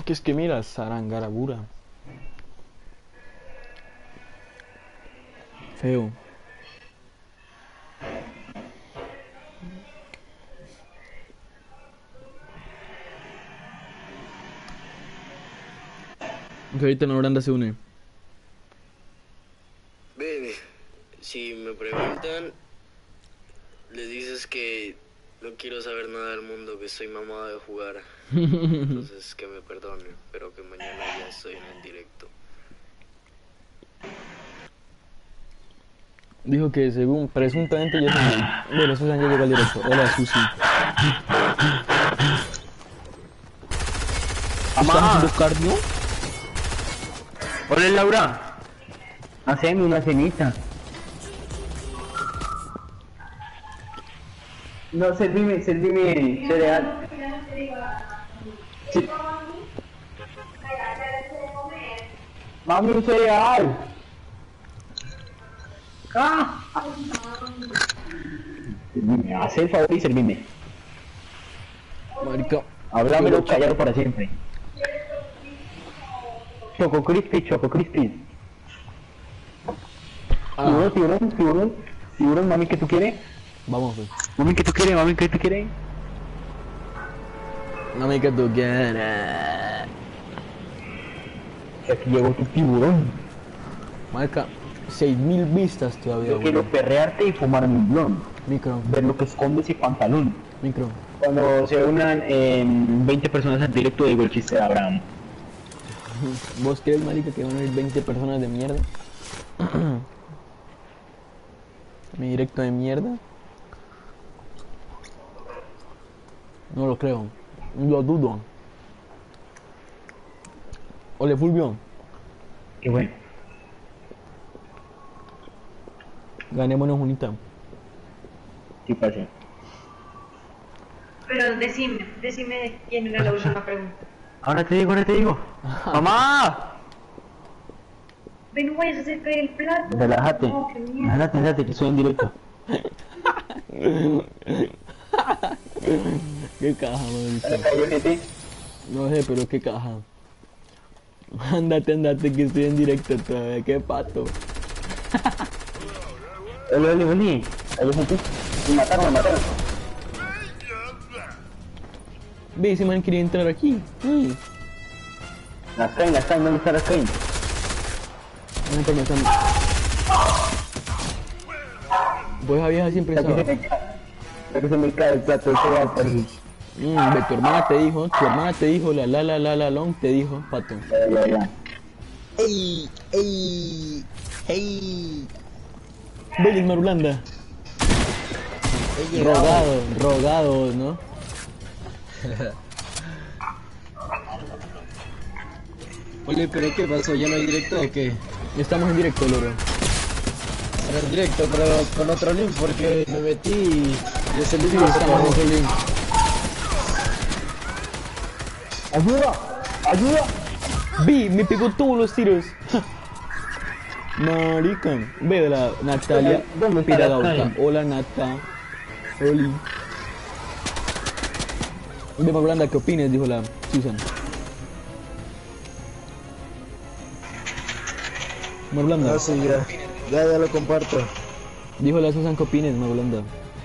es que mira, Sarangarabura. Feo. Que ahorita en Holanda se une. Ven, si me preguntan, les dices que no quiero saber nada del mundo, que soy mamado de jugar. Entonces que me perdonen, pero que mañana ya estoy en el directo. Dijo que según presuntamente ya se... Bueno, Susan ya llegó al directo. Hola, Susi. ¿Estás haciendo cardio? Hola, Laura. Haceme una cenita. No, servime cereal. Sí. Mami, un cereal. ¡Ah! Servime, haz el favor y servime. Marica. Háblamelo callado para siempre. Choco crispy. Ah, Tiburón, mami, ¿qué tú quieres? vamos, pues. Mami, ¿qué tú quieres? Mami, que tú quieres. Aquí llegó tu tiburón. Marica, 6000 vistas todavía, Yo quiero weón. perrearte y fumar mi blon. Micro, Ver lo que escondes y pantalón. micro. Cuando se unan 20 personas al directo, digo el chiste de Abraham. ¿Vos crees, marica, que van a ir 20 personas de mierda? Mi directo de mierda. No lo creo. Lo dudo. Ole, Fulvio. Qué bueno. Ganémonos unita. ¿Qué pasa? Pero decime quién era la última pregunta. Ahora te digo. ¡Mamá! Ven, no vayas a hacer caer el plato. Relájate. No, qué mierda. Relájate, que estoy en directo. Qué caja, marica. Cállate. No sé, pero qué caja. Andate, que estoy en directo todavía. Qué pato. Oli. Cállate. Me mataron. Ve, ese man quería entrar aquí. Las caen, ¿dónde está las caen? Una información. Pues la vieja siempre sabe. Ya que se me cae el plato de cereal, perdón. Ve, tu hermana te dijo, la long te dijo, pato. Ya. ¡Ey! Belis Marulanda. Rogado, ¿no? Oye, pero ¿qué pasó? ¿Ya no hay directo o qué? Estamos en directo, loro. Era en directo, pero con otro link porque me metí y ese link Sí, no se estamos en acabó. otro link. ¡Ayuda! Vi, me pegó todos los tiros. Marica. Ve de la Natalia ¿Dónde está Piragauta. la Hola, Nata. Oli. Ve, Marulanda, ¿qué opinas? Dijo la Susan. Marulanda. Ah, sí, ya lo comparto. Dijo la Susan, ¿qué opinas, Marulanda?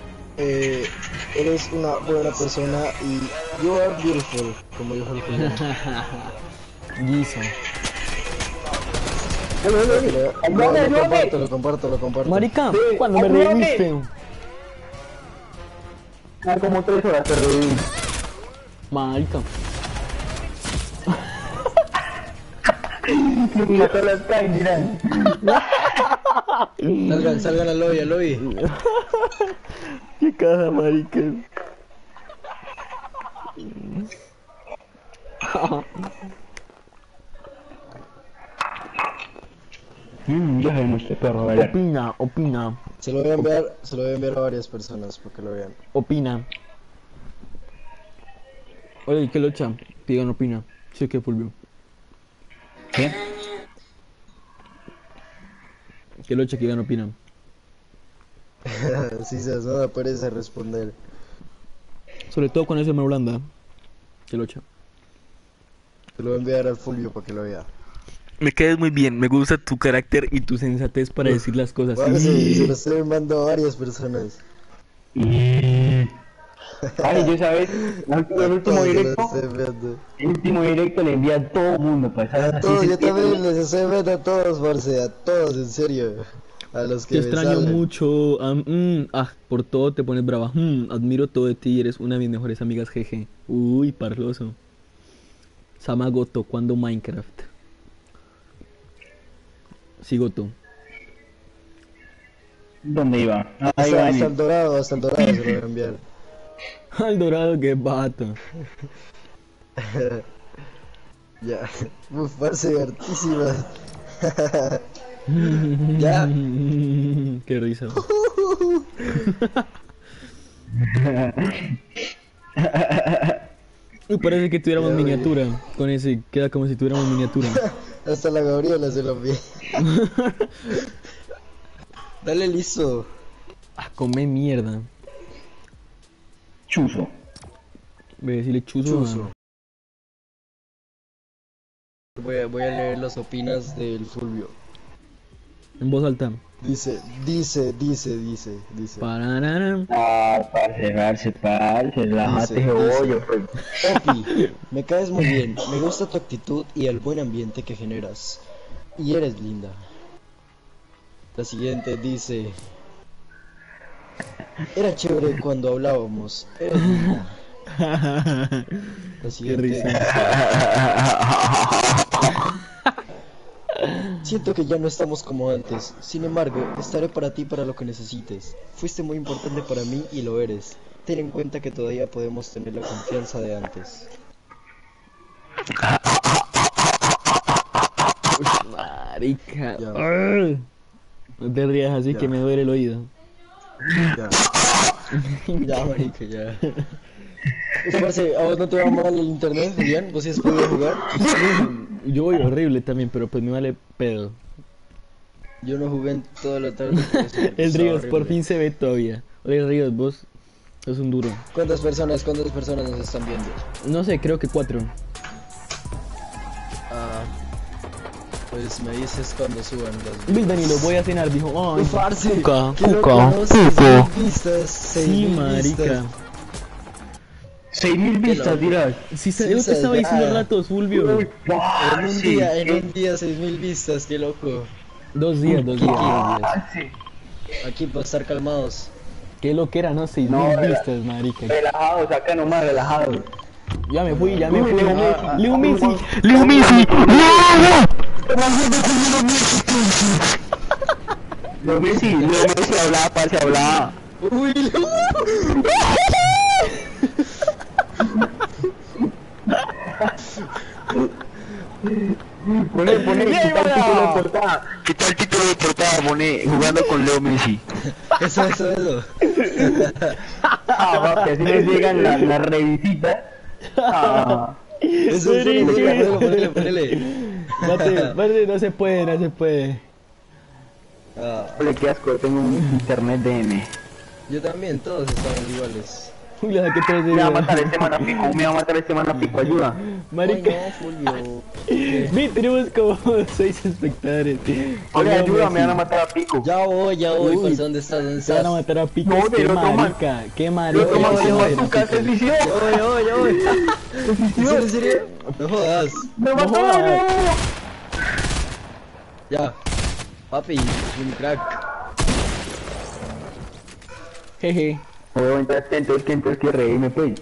Eres una buena persona y you are beautiful, como dijo el final. Guisa. Lo comparto. Marica, Sí, ¿cuándo me ayúdame. reviste? Como 3 horas te reí. Marica. Me mató las caen, mira. Salgan al lobby. Qué caja, marica. Ya sabemos este perro, ¿verdad? Opina. Se lo voy a enviar a varias personas para que lo vean. Oye, ¿qué locha? Pigan opina. Sí, que Fulvio. ¿Qué? ¿Qué locha que opina? Sí, se no me parece responder. Sobre todo con ese Holanda. Que locha. Te lo voy a enviar al Fulvio para que lo vea. Me caes muy bien, me gusta tu carácter y tu sensatez para decir las cosas. Bueno, se lo estoy enviando a varias personas. Ay, yo sabes, el último Todos se lo directo, estoy enviando. el último directo le envía a todo el mundo, pues, ¿sabes? A Así todos, se yo también entiende. les estoy enviando a todos, parce, a todos, en serio. A los que Te me extraño salen. mucho. Por todo te pones brava. Admiro todo de ti, eres una de mis mejores amigas, jeje. Uy, parloso. Samagoto, ¿cuándo Minecraft? Sigoto. ¿Dónde iba? Ahí va, Hasta el dorado se lo voy a enviar. Al dorado, que vato. Ya. Uf, parce, hartísima. Ya. Qué risa. Uy, parece que tuviéramos Ya, miniatura. Con ese queda como si tuviéramos miniatura. Hasta la Gabriela se lo envié. Dale listo. Come mierda. Chuzo. Voy a decirle chuzo. Chuzo. Voy a leer las opinas del Fulvio. En voz alta. Dice. Pararara. Parce, relájate, Dice. bollo, pues. Opi, me caes muy bien. Me gusta tu actitud y el buen ambiente que generas. Y eres linda. La siguiente dice. Era chévere cuando hablábamos. Eres linda. La Qué siguiente risa. dice, siento que ya no estamos como antes. Sin embargo, estaré para ti para lo que necesites. Fuiste muy importante para mí y lo eres. Ten en cuenta que todavía podemos tener la confianza de antes. Marica. Ya. No te rías así Ya. que me duele el oído. Ya. Ya, marica, ya. Parce, ¿a vos no te va mal el internet, Julián? ¿Vos sí has podido jugar? Yo voy horrible también, pero pues me vale pedo. Yo no jugué en toda la tarde. por eso, El estaba Ríos por horrible. fin se ve todavía. Oye, Ríos, vos sos un duro. ¿Cuántas personas nos están viendo? No sé, creo que 4. Ah, pues me dices cuando suban las Luis Danilo, voy a cenar, dijo. Ay, Uy, parce, cuca, qué loco, cuca, ¿no? 6.000 vistas, Sí, 6.000 marica. vistas. 6.000 vistas, dirás. Sí, Sí, yo te estaba ya. diciendo ratos, Fulvio. En un día 6.000 vistas, qué loco. 2 días, 2 días, 2 días. Aquí para estar calmados. Qué lo que era, ¿no? 6.000 No, vistas, marica. Relajados, acá nomás, relajados. Ya me fui, ya me Uy, fui. Leo Messi. Leo Messi. Leo Messi hablaba, parce, hablaba. Uy, Pone, quita el título de portada, pone jugando con Leo Messi. eso. Ah, papi, así nos llegan las revisitas. Ah, Eso, ponele. Mate, no se puede. Ah, le qué asco, tengo un internet DM. yo también, todos estaban iguales. Uy, la saqué 3 de Me va a vida. matar este manapico, ayuda. Marica. Ay, no, Julio. Vi, tenemos como 6 espectadores. Oye, Leo ayuda, me Messi. van a matar a Pico. Ya voy, Uy, parce, ¿dónde estás? Te van a matar a Pico. No, Qué del otro man. marica, qué marica. Otro man Oye, que oye, bazooka, se suicidó. Ya voy. ¿En serio? No jodas. ¡Me No mató! jodas. Ya. Papi, un crack. Jeje. Oye, entonces que reírme, pues.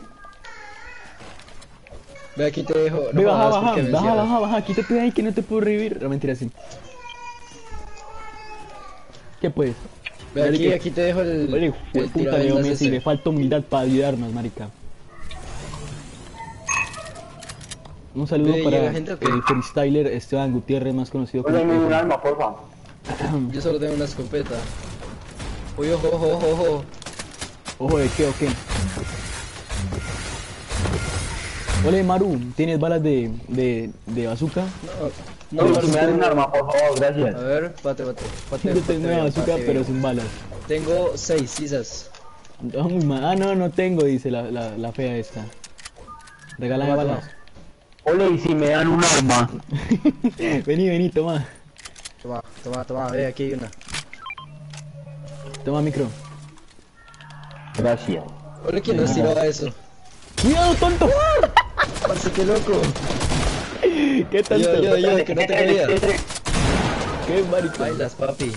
Ve, aquí te dejo. Ve, jodas, ¿por qué me encierras? baja, quítate de ahí que no te puedo revivir. No, mentira, sí. ¿Qué puedes? Ve, aquí te dejo Oye, el puta Leo tiravendas Messi, ese. le falta humildad para ayudarnos, marica. Un saludo Ve, para ¿llega gente o qué? el freestyler Esteban Gutiérrez, más conocido como Oye, me un Pepe. arma, porfa. Yo solo tengo una escopeta. Oye, ojo. Ojo, ¿de qué o qué? Ole, Maru, ¿tienes balas de bazooka? No, Oye, parce, me dan un arma, por favor, A gracias. ver, pate. Yo tengo una bazooka, pero sin balas. Tengo 6 sisas. No, no tengo, dice la fea esta. Regálame Toma, balas. Ole, y si me dan un arma. Vení, toma. Toma, ve, aquí hay una. Toma micro. Gracias. Ole, ¿quién nos tiraba eso? ¡Cuidado, tonto! Parce, qué loco. ¿Qué tonto? Yo, que no te quería. ¿Qué marico? Bailas, papi.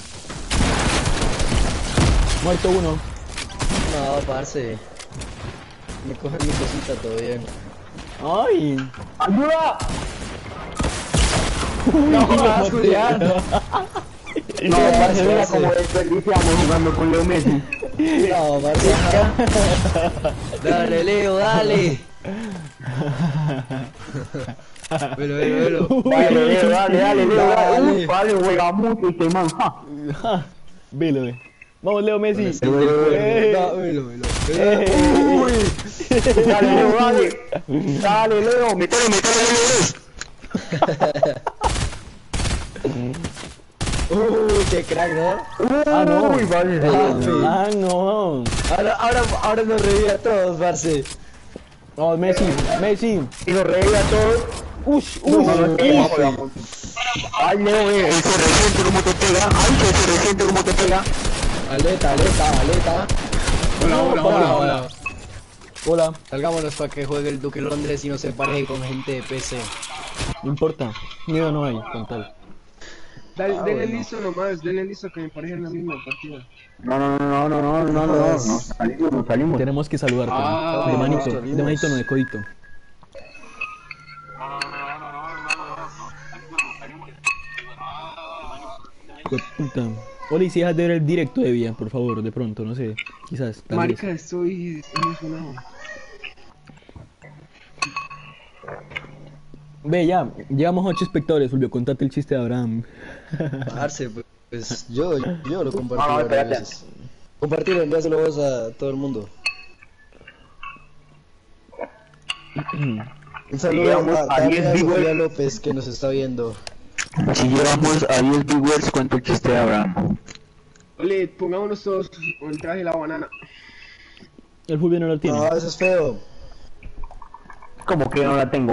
Muerto uno. No, parce. Me coge mi cosita, todo bien. ¡Ay! ¡Ayuda! ¡No, jodas, Julián! No, parce, mira cómo desperdiciamos jugando con Leo Messi. No, parce. Dale, Leo, dale. Velo. Dale, Leo, dale, Leo, Dale. dale, juega mucho este man. Velo, ve. Vamos, Leo Messi. Velo. Uy. Dale, Leo, dale. Dale, Leo, métele, Qué crack, ¿no? Ah, no. Uy, vale. Ah, no. Ahora nos revive a todos, parce. Vamos, Messi. Y nos reía a todos. Ush. Ay, Leo, él se resiente como te pega. Ay, que se resiente como te pega. Aleta. Hola. Salgámonos para que juegue el Duque Londres y no se pareje con gente de PC. No importa. Miedo no hay, con tal. Denle listo nomás, denle listo que me parece la misma partida. No. Salimos. Tenemos que saludarte. Ah, de manito. salimos. De manito, no de codito. Puta. Hola, y si dejas de ver el directo de Vía, por favor, de pronto, no sé. Quizás. Tal vez. Marica, estoy emocionado. Ve, ya. Llevamos 8 espectadores, Fulvio. Contate el chiste de Abraham. Parce, pues yo lo compartí No, varias espérate. veces. Compartir, envíaselo vos a todo el mundo. Un saludo Llegamos a a 10 Tania Sofía viewers. López que nos está viendo. Si llegamos a 10 viewers, cuento el chiste de Abraham. Ole, pongámonos todos con el traje de la banana. El Fulvio no lo tiene. No, eso es feo. Como que no la tengo,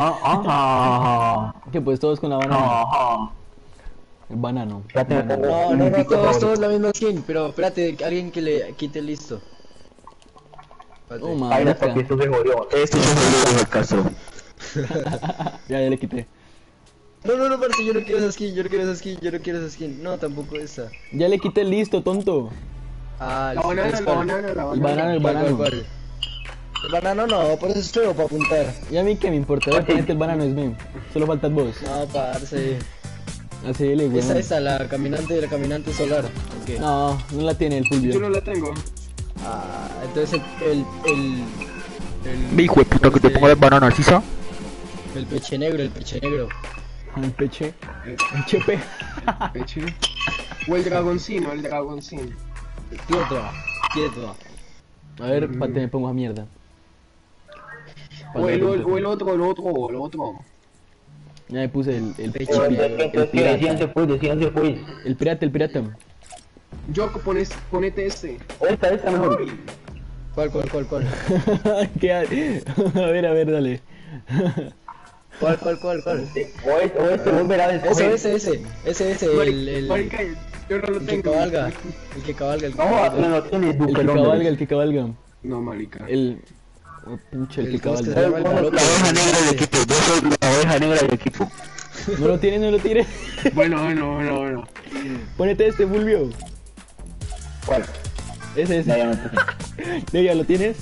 Que pues todos con la banana. El banano. Ya te Banano. No, todos la misma skin, pero espérate, alguien que le quite el listo. Espérate. Oh, Ay, marica. hasta que esto se jodió. Esto se jodió, el Castro. Ya le quité. No, parce, yo no quiero esa skin. No, tampoco esa. Ya le quité el listo, tonto. Ah, La banana. El banano. ¿Cuál? El banano no, por eso es feo para apuntar. Y a mí que me importa, voy a ponerte el banano, es bien. Solo faltas vos. No, parce. Así le, güey. Esa, la caminante solar. Ok. No la tiene el Yo Fulvio. no la tengo. Ah, entonces el Ve, hijo de puta, que te ponga el banano así, ¿sa? el peche negro. El peche. El chepe. Peche. O el dragoncino. Quieto. A ver, pate, me pongo a mierda. O el otro. Ya me puse el Peche negro. Decíanse pues. El pirata. Yo, ponete este. Esta mejor. ¿Cuál? ¿Qué hay? A ver, dale. ¿Cuál? O este, vos verás Ese, Marica, yo no lo el que tengo. cabalga. El que cabalga. No, no tienes El que cabalga. No, marica. El... Oh, pucha, el que ¿cómo es que se cabalga. llama? La oveja negra del equipo. Yo soy la oveja negra del equipo. No lo tires. Bueno. Ponete este, Fulvio. ¿Cuál? Ese. Ya no tiene. ¿Ya lo tienes?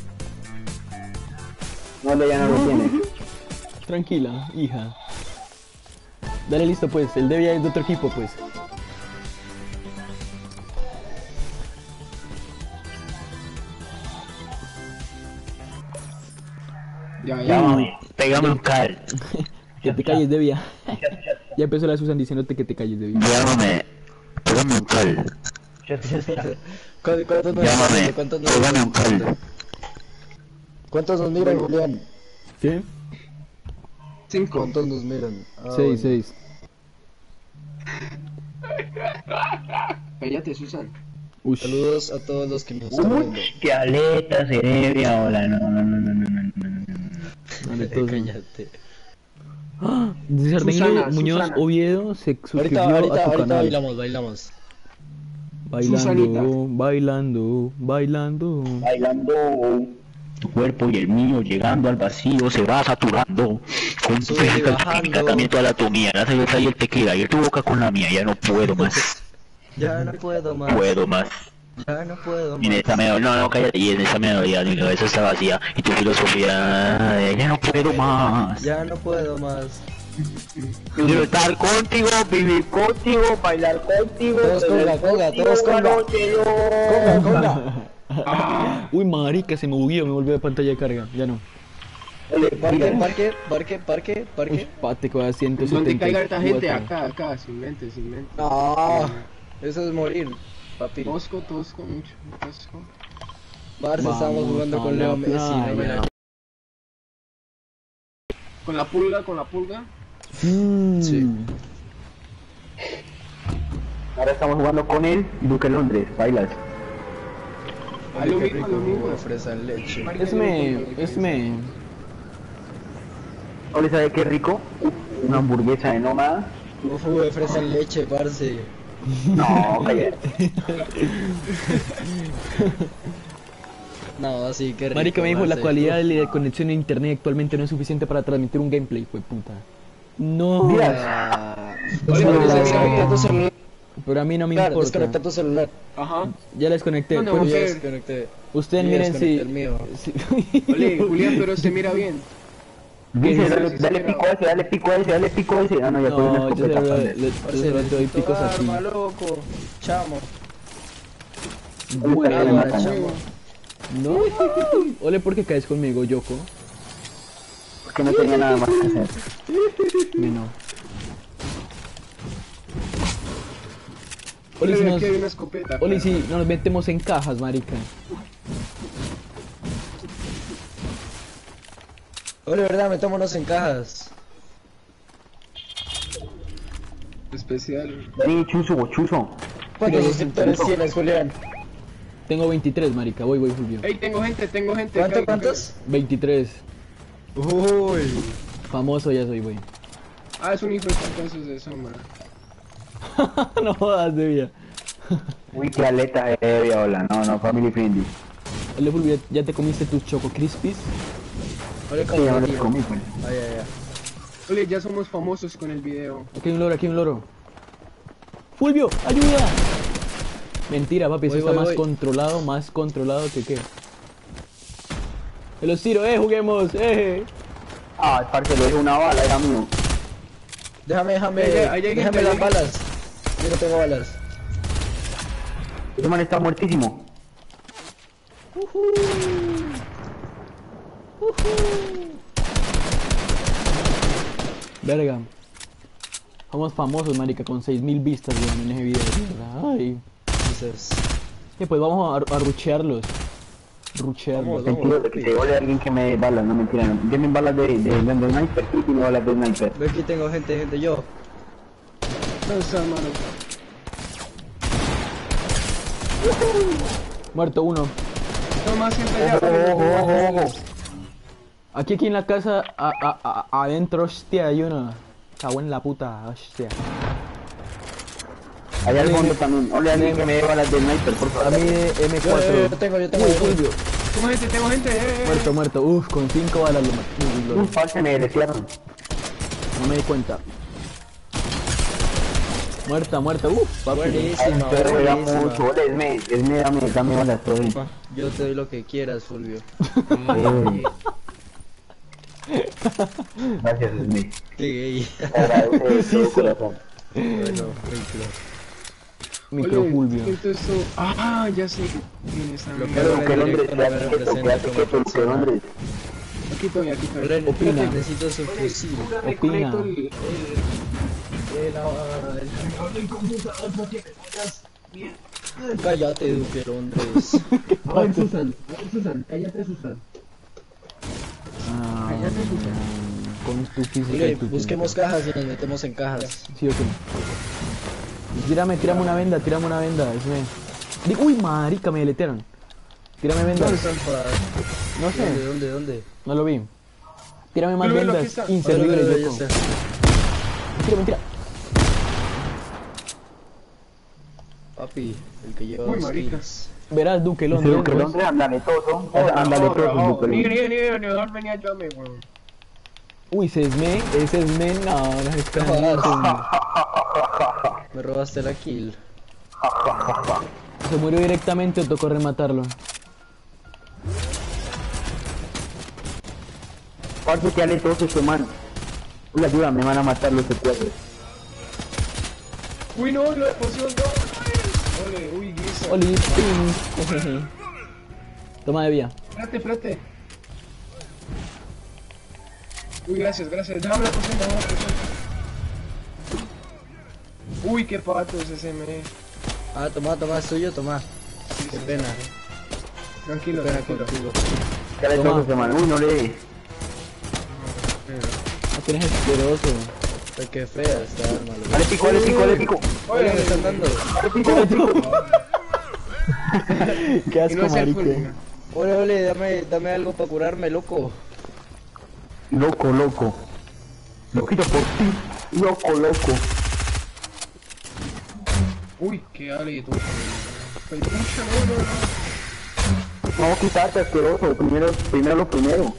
No, ya no lo tiene. Tranquila, hija. Dale listo pues, el Devia es de otro equipo pues. Ya. Llámame, pégame un cal. Que te calles, Devia. Ya empezó la Susan diciéndote que te calles, Devia. Llámame, pégame un cal. ¿Cuántos nos Llámame, miran? pégame un cal. ¿Cuántos nos miran, Julián? ¿Qué? 5. ¿Cuántos nos miran? Ah, 6. Cállate, Susan. Ush. Saludos a todos los que nos están viendo. Qué aleta cerebria, hola, no. Vale, todos- Cállate. Dice Ardenguio Susana, Muñoz Susana. Oviedo se suscribió Ahorita, a tu ahorita canal. bailamos, bailamos. Bailando, bailando, bailando. Bailando. Tu cuerpo y el mío llegando al vacío se va saturando. Con tu Sube y física bajando. química, también tu anatomía, la cerveza y el tequila y tu boca con la mía. Ya no puedo más. Ya no puedo más. Puedo más. Ya no puedo Y en más. esta melodía, no, cállate, y en esta melodía mi cabeza está vacía y tu filosofía, ya no puedo más. Ya no puedo más. Quiero estar contigo, vivir contigo, bailar contigo. Todos conga, conga, todos conga. Conga, conga. Uy, marica, se me bugueó, me volvió de pantalla de carga. Ya no. Parque. Uy, pate, que va a Donde caiga esta 174. gente, acá, sin mente. No, eso es morir, papi. Tosco, mucho, tosco. Barça, Vamos estamos jugando a con la Leo Messi. No me playa. la- Con la pulga. Sí. Ahora estamos jugando con él y Duque Londres, bailas. A lo Qué mismo, rico a lo jugo mismo. de fresa en leche. Esme. ¿No le sabe qué rico? Una hamburguesa de nómada. Un jugo de fresa en leche, parce. No, cállate. No, sí, qué rico. Marica me dijo, la parce. cualidad de la conexión a internet actualmente no es suficiente para transmitir un gameplay, fue puta. No, Ah, Oye, pero se mira bien. tu celular. pero a mí no me Claro, importa. desconecta tu celular. Ajá. Ya la desconecté. No, no, Pues, Yo Ok. desconecté. ustedes Yo miren si... desconecté el mío. si- Ole, Julián, pero se mira bien. Dice, Sí, dale, sí, dale sí, pico a ese, dale pico a ese, dale pico a ese. Ah, no, ya con una No, yo escopeta, solo padre. le doy picos así. Arma, loco. Chamo. Bueno, Cámara, mata. chamo. No, ole porque caes conmigo, Yoko. Porque no tenía nada más que hacer. Me no. Oli, si Ole, nos, aquí hay una escopeta. Oli, si nos metemos en cajas, marica. Ole, verdad, metámonos en cajas. Especial. Vení, chuzo. ¿Cuántos suscriptores tienes, Julián? Tengo 23, marica. Voy, Fulvio. Ey, tengo gente. caiga, ¿Cuántos? 23. Uy. Famoso ya soy, güey. caiga. Ah, es un hijo de putas de sombra. No jodas de vida. Uy, qué aleta de viola. No, family friendly. Ole, Fulvio, ¿ya te comiste tus Choco Crispies? Ole, Sí, ya me los tío. comí, pues. Ay, ay, ay. Ole, ya somos famosos con el video. Aquí hay un loro, aquí hay un loro. ¡Fulvio! ¡Ayuda! Mentira, papi, eso Voy, está voy, más voy. controlado que qué. ¡Me los tiro! ¡Juguemos! Ah, parce, lo dejé una bala, era mío. Déjame, Ahí hay gente, déjame ahí las hay balas. Yo no tengo balas. Ese man está muertísimo. Verga. Somos famosos, marica, con 6000 vistas, weón, en ese video. Mierda. Ay. Entonces, Pues vamos a ruchearlos. Ruchearlos. Vamos. Sentido de que se ole alguien que me dé balas, no mentira. No. Denme balas de sniper, y tiene balas de sniper. ve aquí tengo gente, yo. ¿Dónde está, hermano? Muerto uno. No más gente allá. Ojo. Aquí en la casa, adentro, hostia, hay uno. Cago en la puta, hostia. Allá al fondo también. Ole alguien que me dé balas de sniper, por A favor. mí M4. Yo tengo. Uy, Fulvio. Tengo gente. Muerto. Uf, con 5 balas lo maté. Parce, me desearon. No me di cuenta. Muerta. Papi. Buenísima, Pero era buenísima. mucho. Ole, dame balas, todo bien. Yo te doy lo que quieras, Fulvio. Gracias, Esme. Qué gay. Te agradece de todo corazón. Bueno, Micro Fulvio. Ah, ya sé. ¿Quién está? Lo que Pero que Londres, directo no me representa quédate como quieto, que persona. Londres. Aquí estoy. Ren, Opina. necesito su fusil. Opina. Cállate, Duque Londres. A ver, Susan, cállate, Susan. Ah, con tu física Ole, y tu busquemos cajas y nos metemos en cajas. Sí, ok. Tírame una venda, Esme. Uy, marica, me deletearon. Tírame venda. ¿Dónde están para- No sé, ¿Dónde? no lo vi. Tírame más Pero, vendas. aquí está. Inservible, Vale, loco. ya está. Mentira, mentira. Papi, el que lleva Uy, 2 maricas. kills. Verás, Duque Ese Londres. Duque vos. Londres anda toso. Anda toso, Duque Ni, Londres. ni, venía yo a mí, weón. Uy, Sesme, ese Sesme, no, no es Me robaste la kill. Se murió directamente o tocó rematarlo. Parce, que aletoso este man. Uy, ayúdame, me van a matar los secuaces. Uy, no, la poción no. Ole, uy, Grisa. Oli, ping. Toma de vía. Espérate. Uy, gracias. Déjame la poción. Uy, qué pato ese SME. Ah, toma, es tuyo, toma. Qué pena. Tranquilo, Qué pena tranquilo. contigo. Que aletoso Toma. este man. Uy, no le di. No tienes asqueroso. Ay, qué fea esta arma, loco. Dale pico. Oye, me están dando. Qué Y asco, no es el marica. full. Ole, dame algo para curarme, loco. Loco. Loquito por ti. Loco. Uy, qué alito. Pelucha, no. Vamos a quitarte, asqueroso. Primero lo primero.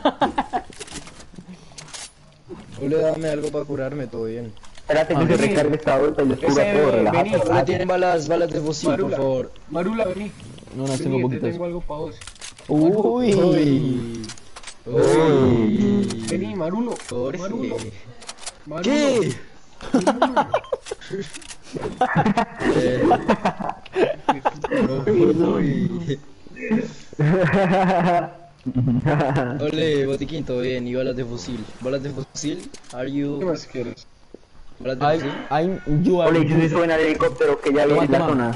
Ole, dame algo para curarme, todo bien. Espérate que se recargue esta vuelta y les cura Ese, todo, vení. relájate. Ole, tienen balas de fusil, por Marula. favor. Marula, vení. No, no, tengo Vení, te poquitas. tengo algo para vos. Uy. Uy. Vení, Marulo. Jorge. Marulo. ¿Qué? Uy. Ole, botiquín, todo bien. Y balas de fusil. Are ¿Qué you... más quieres? ¿Balas de fusil? You are. Ole, yo sí suena el helicóptero que ya viene en la Toma. zona.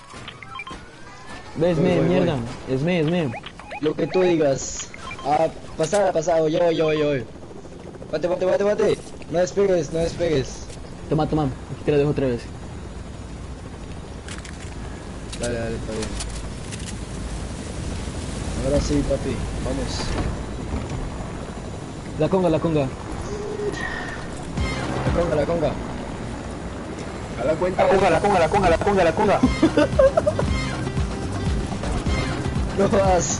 Esme, Voy. mierda. Esme. Lo que tú digas. Ah, pasado, yo voy. Bate. No despegues. Toma. Aquí te la dejo otra vez. Dale, está bien. Ahora sí, papi, vamos. La conga. La conga. A la cuenta. La conga. No vas.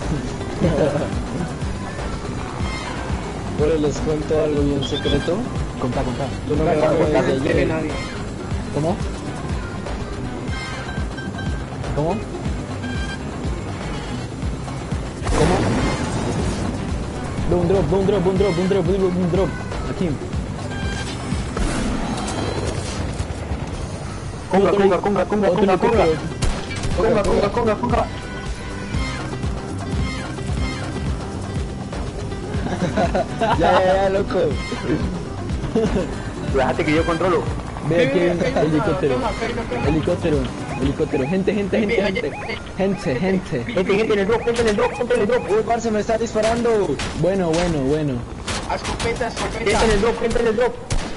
Bueno, les cuento algo bien secreto. Contá. Yo no me bajo No desde se ayer. nadie. ¿Cómo? Un drop. Aquí. Conga. Ya, loco. Déjate que yo controlo. Ve aquí hay un helicóptero. Toma, Helicóptero. Gente. Gente en el drop. Uy, parce, me está disparando. Bueno. A escopeta. Gente en el drop.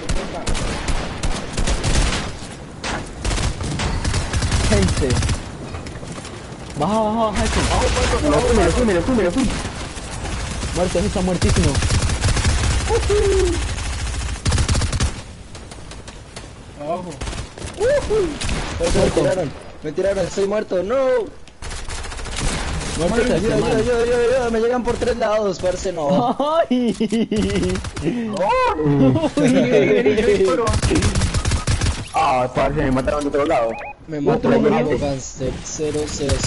Gente. Baja, eso. Me lo fui. Muerto, eso está muertísimo. Abajo. Me tiraron, estoy muerto, no. Muerto, se hace mal. Ayuda, me llegan por 3 lados, parce, no. ¡Ay! Ah, parce, me mataron de otro lado. Me mató el Bravo Gangster 007.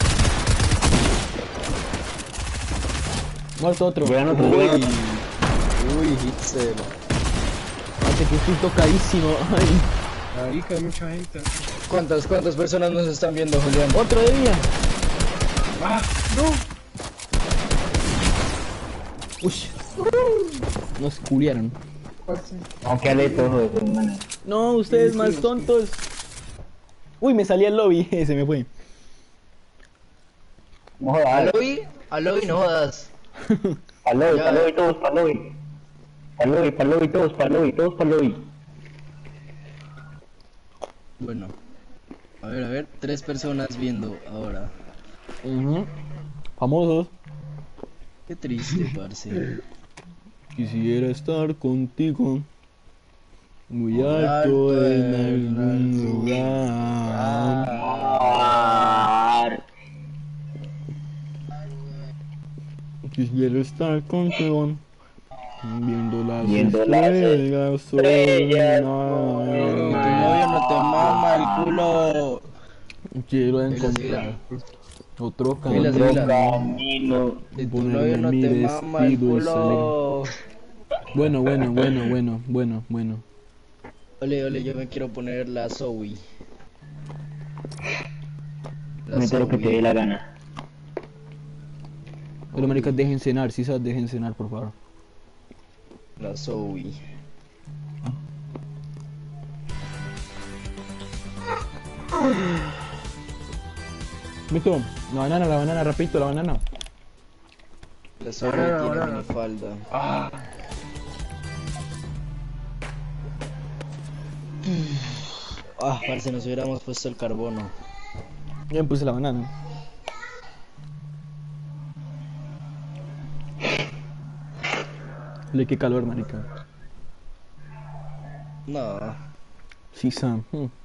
Muerto otro. Llegan otros. Uy, Hitzel. Hace que estoy tocadísimo. Ay. Marica, hay mucha gente. ¿Cuántas personas nos están viendo, Julián? Otro de día. Ah, no. Ush. Nos culiaron. Aunque aleto eso, hermano. No, ustedes más tontos. Uy, me salí al lobby. Se me fue. No jodas. ¿Al lobby? No jodas. Pa'l lobby, Ya. pa'l lobby, todos pa'l lobby. Todos pa'l lobby. Bueno. A ver, 3 personas viendo ahora. Famosos. Qué triste, parce. Quisiera estar contigo muy alto en algún lugar. Quisiera estar contigo viendo las estrellas sobre el mar. Tu novio no te mama el culo. Quiero encontrar otro Pilas, pilas. camino. Tu ponerme novio no mi te mama el vestido y culo. Bueno. Ole, yo me quiero poner la Zoe. La Mete lo que te dé la gana. Pero maricas, dejen cenar, si sabes, dejen cenar, por favor. La Zoe. ¿Listo? La banana, rapidito, la banana. La Zoe tiene minifalda. Parce, nos hubiéramos puesto el carbono. Ya me puse la banana. Qué calor, marica. No. Sí, Sam.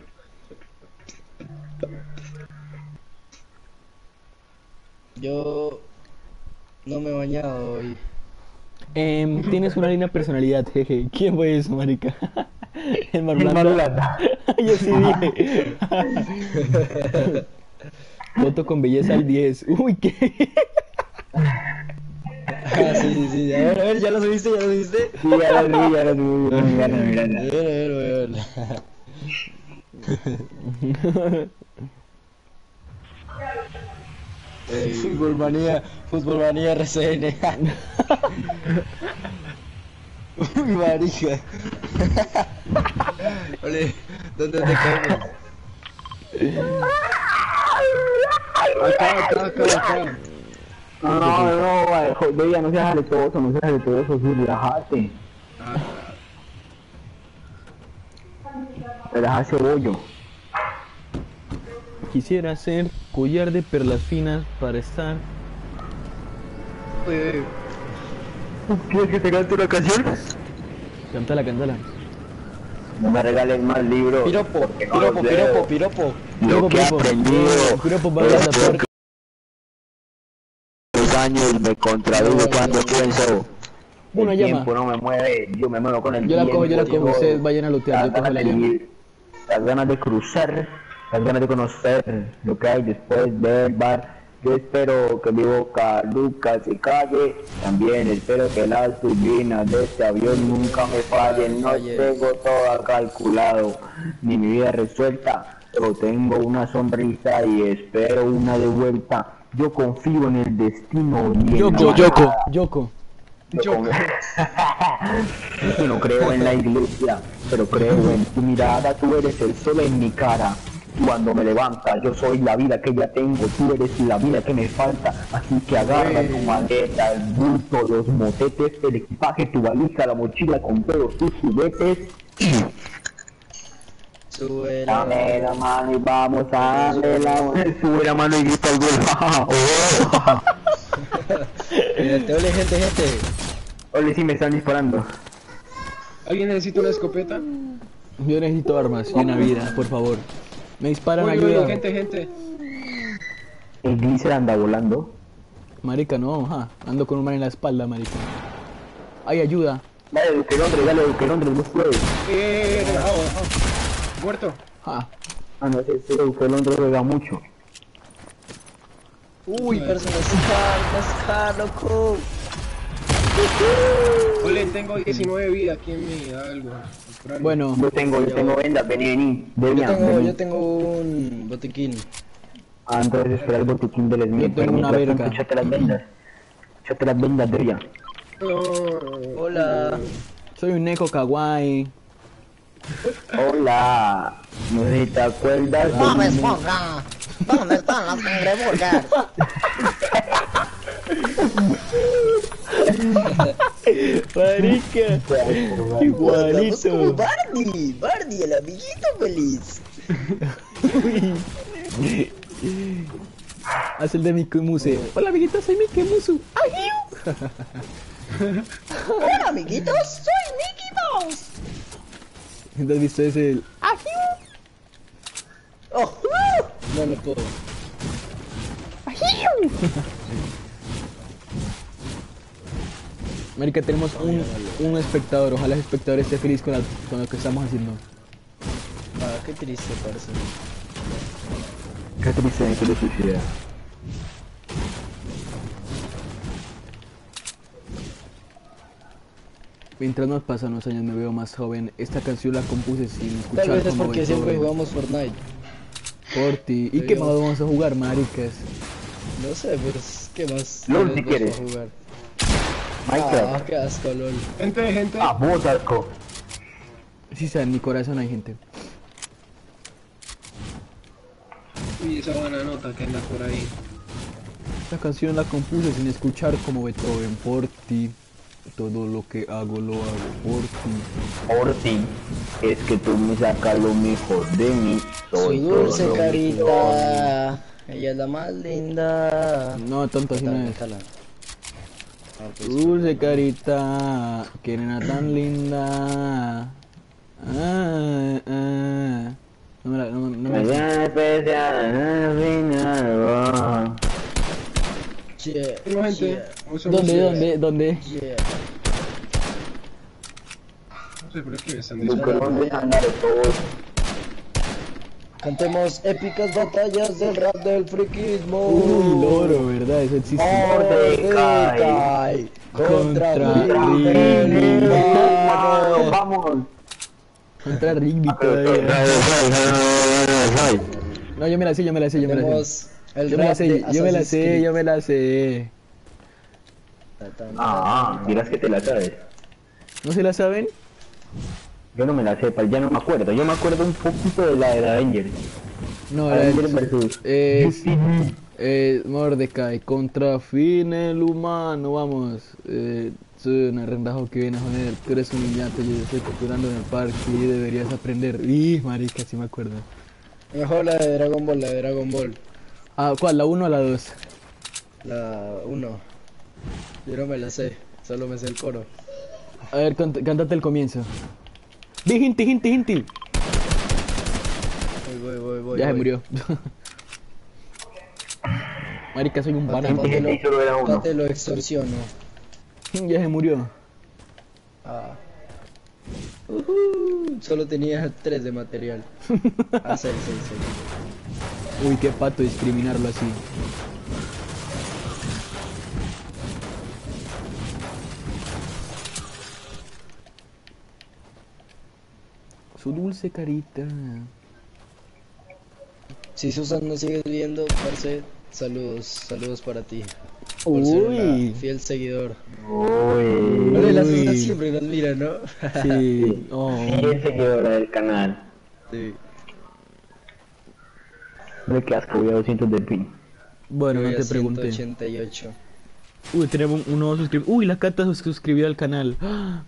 Yo no me he bañado hoy. Tienes una linda personalidad, jeje. ¿Quién fue eso, marica? El Marulanda. Yo sí dije. Foto con belleza al 10. Uy, ¿qué? Sí. A ver, ¿ya lo subiste? Sí, ya lo subí. Mira. A ver. Fútbol manía RCN. Uy, marica. Ole, ¿dónde te caemos? Acá. No, joder, no seas aletoso, sí, relájate. Relájate, bollo. Quisiera ser collar de perlas finas para estar. Uy. ¿Quieres que te cante una canción? Cántala. No me regales más libros. Piropo. Lo que he aprendido Piropo va a hablar es porque los años me contradigo cuando pienso. Una El llama. tiempo no me mueve, yo me muevo con el Yo la tiempo. cojo, ustedes vayan a lootear, yo cojo la llama. Las ganas de cruzar, las ganas de conocer lo que hay después del bar. Yo espero que mi boca nunca se calle, también espero que las turbinas de este avión nunca me fallen. No tengo todo calculado, ni mi vida resuelta, pero tengo una sonrisa y espero una de vuelta. Yo confío en el destino y en Yoko. Yo no creo en la iglesia, pero creo en tu mirada. Tú eres el sol en mi cara. Cuando me levanta, yo soy la vida que ya tengo. Tú eres la vida que me falta. Así que agarra tu maleta, el bulto, los motetes, el equipaje, tu valija, la mochila con todos tus juguetes. Sube Dame la mano y vamos a darle la mano. Sube la mano y grita el gol. Ole, gente. Ole, sí me están disparando. ¿Alguien necesita una escopeta? Yo necesito armas y una vida, por favor. Me disparan, Uy, ayuda. gente. El Glisser anda volando. Marica, no, ando con un man en la espalda, marica. Ay, ayuda. Dale, Duque Londres, no puedes. Muerto. Ja. Ah, no, ese Duque Londres juega mucho. Uy, personal, loco. Ole, tengo 19 vidas. ¿Quién me da algo? Bueno, Yo tengo vendas, vení. Yo tengo un botiquín. Ah, entonces espera el botiquín del Smith. Yo tengo una verga. Échate las vendas, Debian. Hola. soy un neko kawaii. Hola, no sé si te acuerdas ¡No de responda! ¿Dónde están las cangreburgers? Marica, igualito. Barney, el amiguito feliz. Haz el de Mickey Muse. Hola amiguitos, soy Mickey Musu. ¡Ajiu! Hola, amiguitos, soy Mickey Mouse. ¿Te has visto ese? Oh, No lo puedo. Marica, tenemos un espectador. Ojalá el espectador esté feliz con lo que estamos haciendo. Ah, qué triste, parce. Qué triste que le suicida. Mientras nos pasan los años me veo más joven. Esta canción la compuse sin Tal escuchar vez es como porque siempre Beethoven. jugamos Fortnite. Por ti. ¿Y qué más vamos a jugar, maricas? No sé, pues, ¿qué más? LOL, tenemos si quieres. para jugar? Minecraft. Ah, qué asco, LOL. Gente. Ah, vos asco. Sí, sabe, en mi corazón hay gente. Uy, esa buena nota que anda por ahí. Esta canción la compuse sin escuchar como Beethoven. Por ti. Todo lo que hago lo hago por ti. Por ti. Es que tú me sacas lo mejor de mí. Su Soy dulce todo lo mejor. carita. Ella es la más linda. No, tonto, así no es. Cántala. Ah, pues, Dulce carita, qué nena tan linda. No me la, no me la sé. Mañana especial, final. Yeah, Bueno, gente, yeah, vamos a ver ¿Dónde? yeah. No sé, pero es que me están Nunca disparando. dónde andar todos. Cantemos épicas batallas del rap del friquismo. Uy, loro, ¿verdad? Eso existe. Mordecai contra Rigby. Rigby. Vamos. Contra Rigby todavía. No, yo me la sé. Tenemos el Yo me la rap de sé, yo me la Assassin's sé, Creed. yo me la sé. Ah, dirás que te la sabes. ¿No se la saben? Yo no me la sé, ya no me acuerdo. Yo me acuerdo un poquito de la de Avengers. No, Avengers versus. es Mordecai contra Finn el humano, vamos. Soy un arrendajo que viene a joder. Tú eres un niñato, yo estoy capturando en el parque y deberías aprender. Marica, sí me acuerdo. Mejor la de Dragon Ball. Ah, ¿cuál? ¿La 1 o la 2? La 1. Yo no me la sé, solo me sé el coro. A ver, cántate el comienzo. Di Hinti. Voy. Ya se murió. Marica, soy un banana. Gente, solo era uno. Te lo extorsiono. Ya se murió. Ah. Solo tenía 3 de material. Ah, 6. Uy, qué pato discriminarlo así. Su dulce carita. Si Susan nos sigues viendo, parce, saludos para ti. Por ser una Uy. fiel seguidor. Uy. Vale, la Susan siempre nos mira, ¿no? Sí. Oh. Fiel seguidora del canal. Sí. De qué asco, voy a 200 de pin. Bueno, no Voy a te pregunté. 188. Uy, tenemos un nuevo suscriptor. Uy, la Cata se suscribió al canal. ¡Ah!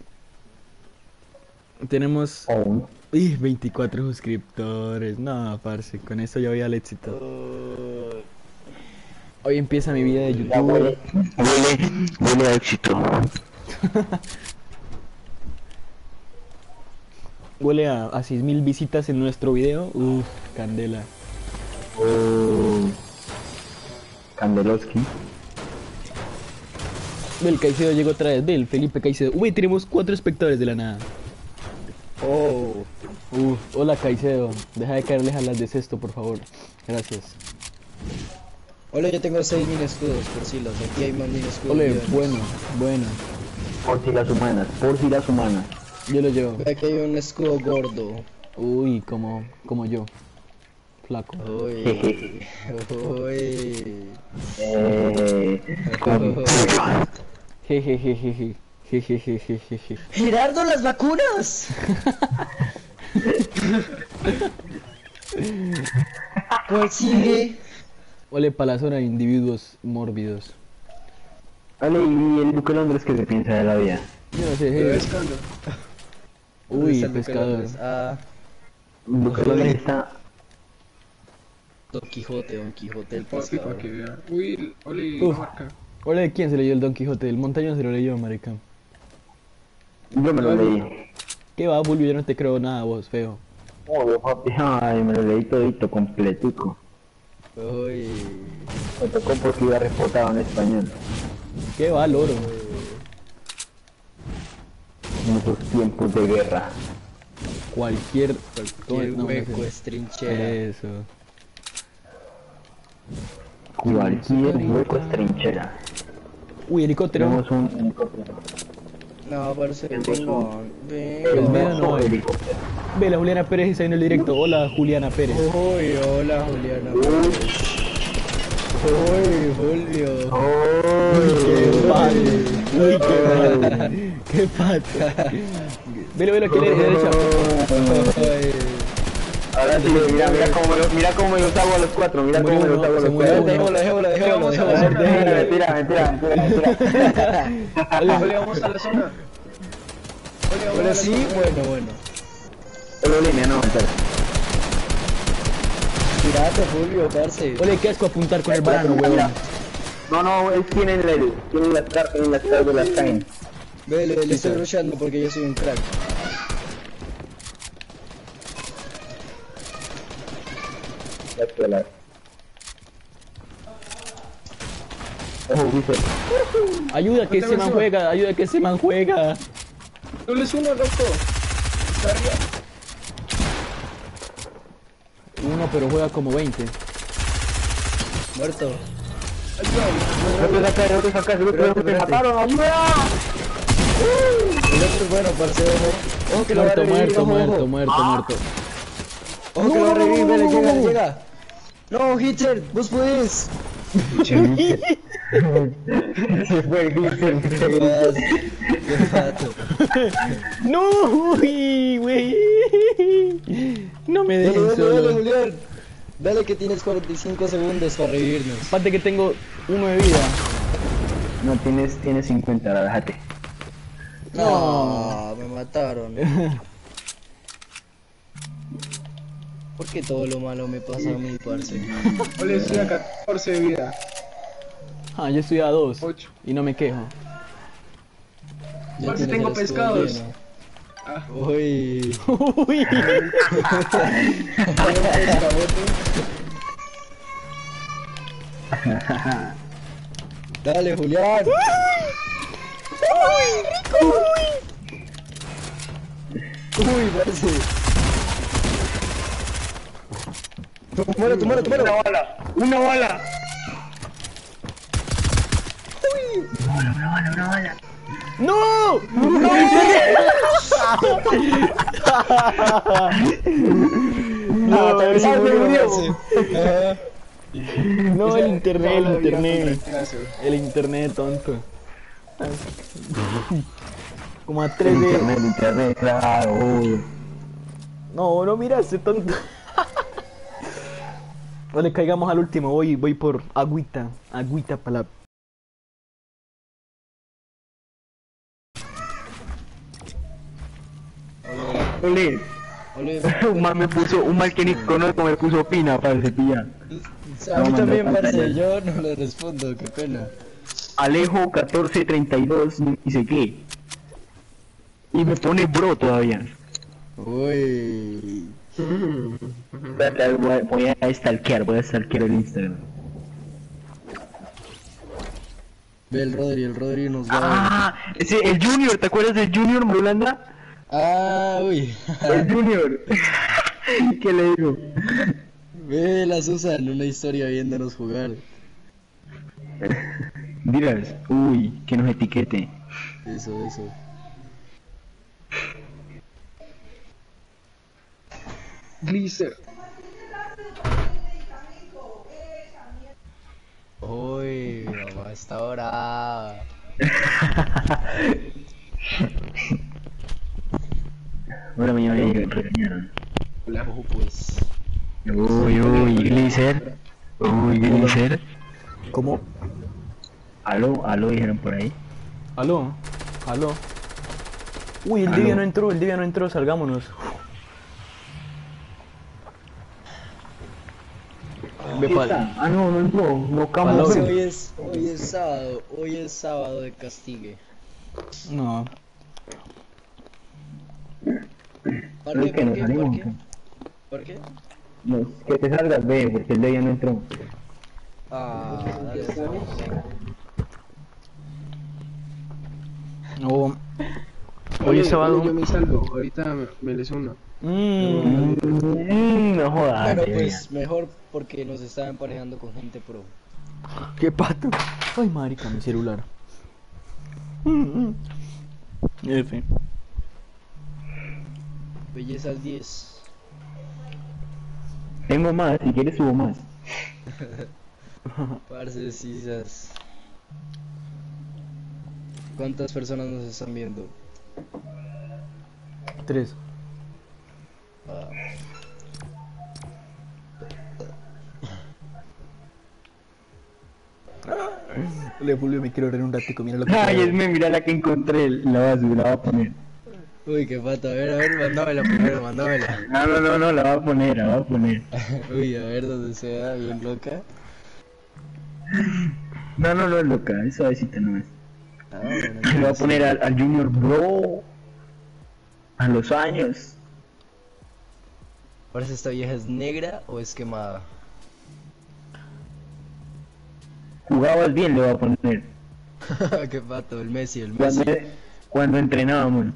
Tenemos Oh. 24 suscriptores. No, parce, con eso ya voy al éxito. Hoy empieza mi vida de Ya YouTube. huele a éxito. Huele a 6000 visitas en nuestro video. Uf, candela. Oh. Candelowski. Del Caicedo llegó otra vez. Del Felipe Caicedo. Uy, tenemos 4 espectadores de la nada. Oh. Hola Caicedo. Deja de caerles a las de cesto, por favor. Gracias. Hola, yo tengo 6 mini escudos, por si los. Aquí hay más mini escudos. Ole, ayúdanos. bueno. Por si las humanas. Yo lo llevo. Aquí hay un escudo gordo. Uy, como yo. Flaco. Uy. Uy. Jejejeje. Gerardo, las vacunas. ¿Cuál sigue? Ole pa' la zona de individuos mórbidos. Vale, y el Buque Londres, ¿qué se piensa de la vida? Yo no sé, Estoy pescando. Uy, pescador. Ah, Buque Londres está. Don Quijote el Papi, pescador. para que vea. Uy, Oli, Uf. marca. Hola, ¿de quién se leyó el Don Quijote? El montañón se lo leyó, marica. Yo me lo leí. ¿Qué va, Bulbio? Yo no te creo nada, vos, feo. Obvio, papi. Ay, me lo leí todito, completico. Uy. Me tocó porque iba reportado en español. ¿Qué va, loro? En esos tiempos de guerra. Cualquier Hueco es trinchera. Eso. Cualquier hueco es trinchera. Uy, helicóptero. Tenemos un helicóptero. No, parece que no. El mío no es. helicóptero. Ve, la Juliana Pérez está en el directo. Hola, Juliana Pérez. Uy, hola Juliana. Uy, Julio. Qué padre. Uy, qué padre. Qué padre. Velo, aquí a la derecha. Ahora sí, mira cómo me los hago a los cuatro, mira cómo me los hago a los cuatro. Dejémoslo. Mentira. Ole, vamos a la zona. Ahora sí, bueno. Solo línea, no, mentira. Tirate, Julio, parce. Ole, qué asco apuntar con el banano, huevón. No, es tienen las cartas de las caen. Ve, le estoy rushando porque yo soy un crack. Ya estoy la. Ojo, dice. Ayuda que ese man juega. No les uno, loco. Está arriba. Uno, pero juega como 20. Muerto. Otro saca, me mataron, ayuda. El otro es bueno, parce, ojo que lo va a revivir, Muerto. Ojo que lo va a revivir, vele, llega. No, Hitler, vos podés. Se fue el Glitzer. Qué pato. No, güey. No me dejen Dale, solo. Julián. Dale que tienes 45 segundos para revivirnos. Aparte que tengo 1 de vida. No, tienes 50, déjate. No, me mataron. ¿Por qué todo lo malo me pasa a mí, parce? Ole, estoy a 14 de vida. Ah, yo estoy a 2 8. y no me quejo. Ya Parce, tienes tengo el escudo pescados. lleno. Ah. Uy. Uy. Dale, Julián. Uy, parce. Muérete. Una bala. ¡No! No, tal vez se murió, parce. No, el internet, tonto. Como a 3 de... Internet, claro. No, mira ese tonto. Vale, caigamos al último, voy por agüita para la... Ole. Un mal que ni conozco me puso pina para el pilla. A mí también, parce, yo no le respondo, qué pena. Alejo 1432 dice que. Y me pone bro todavía. Uy. Voy a stalkear el Instagram. Ve el Rodri nos va. Ah, ese, el Junior, ¿te acuerdas del Junior Mulanda? Ah, uy. El Junior. ¿Qué le digo? Ve la Susan en una historia viéndonos jugar. Dirás, uy, que nos etiquete. Eso. Glitzer. Uy, mamá, está ahora. Ahora me regañaron. Ojo, pues. Uy, Glitzer. Uy, Glitzer. ¿Cómo? Aló, dijeron por ahí. Aló. Uy, el Divia no entró, salgámonos. aquí Ve, está. Ah, no, no entró. No, Palo. cama. Sí, hoy es sábado de castigue. No. ¿Por ¿Es qué? que ¿Por nos qué? salimos? ¿Por o qué? qué? ¿Por qué? No, que te salgas, ve, porque el de ella no entró. Ah, dale, dale. No. Hoy Oye, es sábado. oye, yo me salgo. Ahorita me les uno. No jodas. Bueno, pues mejor porque nos está emparejando con gente pro. Qué pato. Ay, marica, mi celular. F. Belleza al 10. Tengo más, si quieres subo más. Parce, sisas. ¿Cuántas personas nos están viendo? 3. Le Fulvio, me quiero reír un ratico, mira lo que Ay, traigo. mira la que encontré, la voy a poner. Uy, qué pato. A ver, mándamela primero, mándamela. No, la voy a poner. Uy, a ver dónde se da, bien loca. No es loca, es suavecita no es. Ah, bueno, Le voy a poner al Junior Bro. A los años. Parece esta vieja es negra o es quemada. Jugabas bien, le voy a poner. Qué pato, el Messi. Cuando entrenábamos.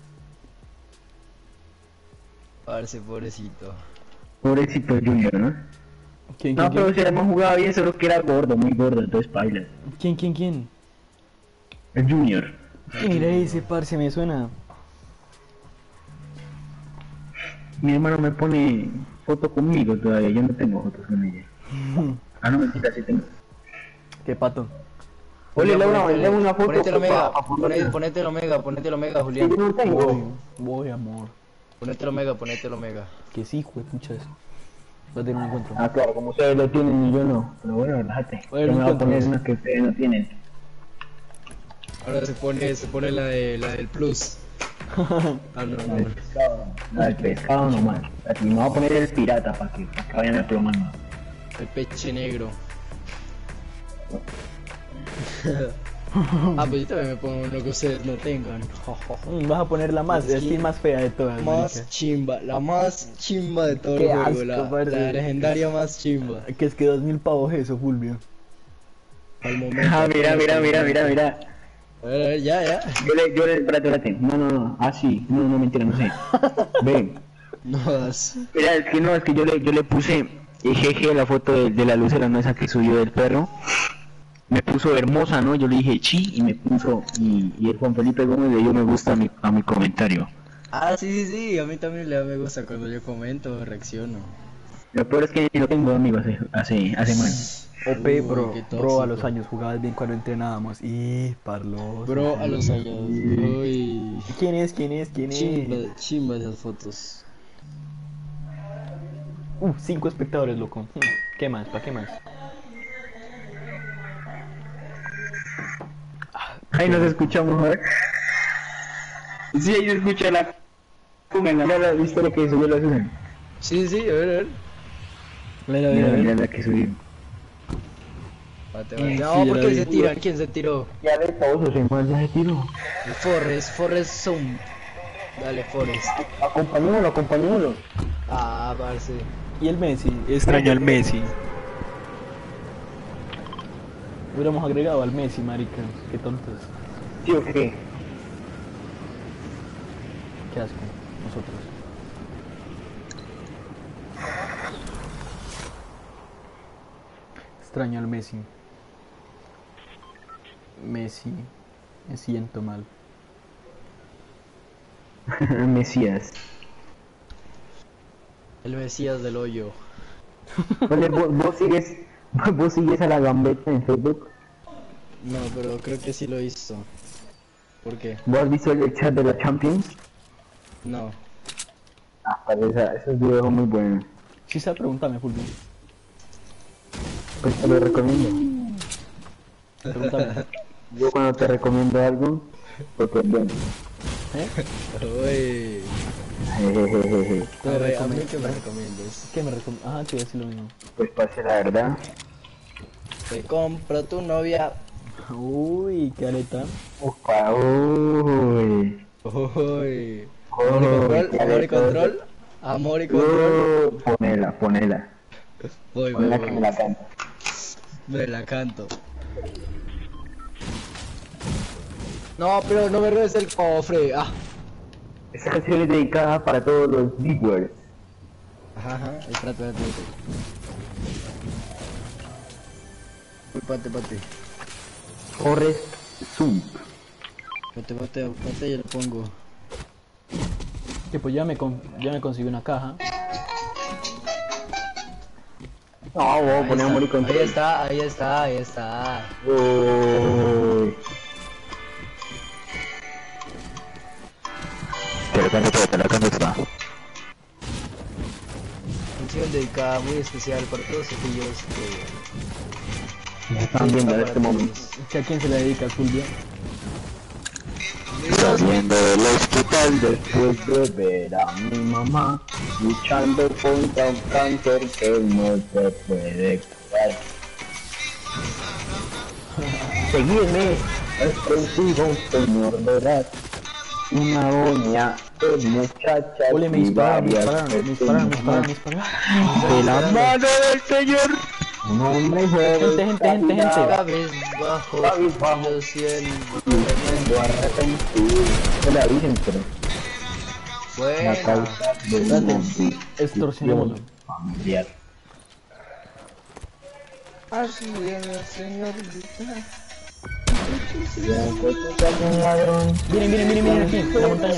Parce, pobrecito. Pobrecito Junior, ¿no? ¿Quién, No, quién, pero quién? si además jugaba bien, solo que era gordo, muy gordo, entonces bailas. ¿Quién? El Junior. ¿Quién era ese, parce? Me suena. Mi hermano me pone foto conmigo todavía, yo no tengo fotos con ella. Ah, no, mentira, sí tengo. Qué pato. Oye, Laura, mandame una foto. Ponete el omega, pa' ponerla. ponete el omega, Sí, Julián. yo no tengo. Voy, amor. Ponete el omega. Que sí, juepuchas. Va a tener un encuentro. Ah, claro, como ustedes lo tienen y yo no. Pero bueno, relájate. Oye, Yo me voy a encuentro. poner una que ustedes no tienen. Ahora se pone la del plus. Ah, no. El pescado nomás. Aquí me voy a poner el pirata para que vayan a plomando. El peche negro. Ah, pues yo también me pongo uno que ustedes no tengan. Vas a poner la más, es que más fea de todas. Más marica. chimba, la más chimba de todo Qué el juego, asco, parce. la legendaria más chimba. Que es que 2000 pavos eso, Fulvio. Al momento. Ah, mira. A ver, ya. Yo le, espérate. No. Ah, sí. No, mentira, no sé. Ven. No das. Mira, es que yo le puse jeje la foto de la lucera, no esa que subió del perro. Me puso hermosa, ¿no? Yo le dije chi y me puso y el Juan Felipe Gómez le dio me gusta a mi comentario. Ah, sí, a mí también le da me gusta cuando yo comento, reacciono. Lo peor es que no tengo amigos hace más. OP, Uy, bro. qué Bro, a los tóxico. años jugabas bien cuando entrenábamos. Y parlos. Bro, a los años. Uy. ¿Quién es? Chimba esas fotos. 5 espectadores, loco. ¿Qué más? ¿Para qué más? Ahí nos escuchamos, a ver. Sí, ahí se escucha la ¿viste lo que subió la Susan? Sí, a ver. Mira la que subió. Bate. Sí, No, ya ¿por la qué vi. se tiran? ¿Quién se tiró? Ya ves, todos se más ya se tiró. El Forrest Zoom. Dale, Forrest. Acompañémoslo. Ah, parce. Y el Messi. Extraño al Messi. Hubiéramos agregado al Messi, marica. Qué tontos. ¿Sí o qué? Qué asco. Nosotros. Extraño al Messi. Messi. Me siento mal. Mesías. El Mesías del hoyo. Oye, vos sigues a la gambeta en Facebook. No, pero creo que sí lo hizo. ¿Por qué? ¿Vos has visto el chat de la Champions? No. Ah, esos videos son muy buenos. Si se pregúntame, Fulvio. Pues te lo recomiendo. Pregúntame. Yo cuando te recomiendo algo, porque es bueno. Uy. Jejejeje. Te A mí recomiendo. que me recomiendes. ¿Qué me recomiendas? Ajá, te iba a decir lo mismo. Pues pase la verdad. Te compro tu novia. Uy, qué aleta. Opa, uy. Uy. Uy, Amor y control. Amor y control. Ponela. Voy, Ponela que me la canto. Me la canto. No, pero no me robes el cofre. Ah. Esta canción es dedicada para todos los viewers. Ajá. Espérate. Pate. Forrest Zoom. Pate, yo lo pongo. Que pues ya me conseguí una caja. No, voy a poner amor y control. Ahí está. Uy. Te lo canto todo. Canción dedicada muy especial para todos aquellos que Están viendo en este momento. ¿Que a quién se le dedica, Fulvia? Saliendo del hospital después de ver a mi mamá luchando contra un cáncer que no se puede curar. Seguidme, es contigo un señor de edad, una doña, dos muchachas Ole, me y dispararon. varias de la mano del señor. Un hombre joven, Gente. cabizbajo, Cabizbajo. yo cielo. tremendo arrepentido. Se la dicen, pero la Bueno, causa de una Extorsionémoslo. familiar. así es, señorita. Miren aquí, en la montaña.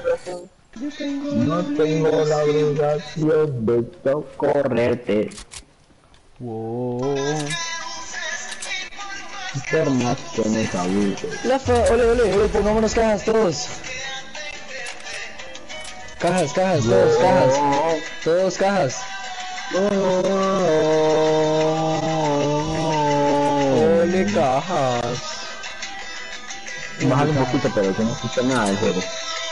No tengo la obligación de socorrerte. Wow. Ser más que mis abusos. Ole, pongámonos cajas todos. Cajas, todos cajas. Ole, cajas. Bájale un poquito, pero que no escucha nada del juego.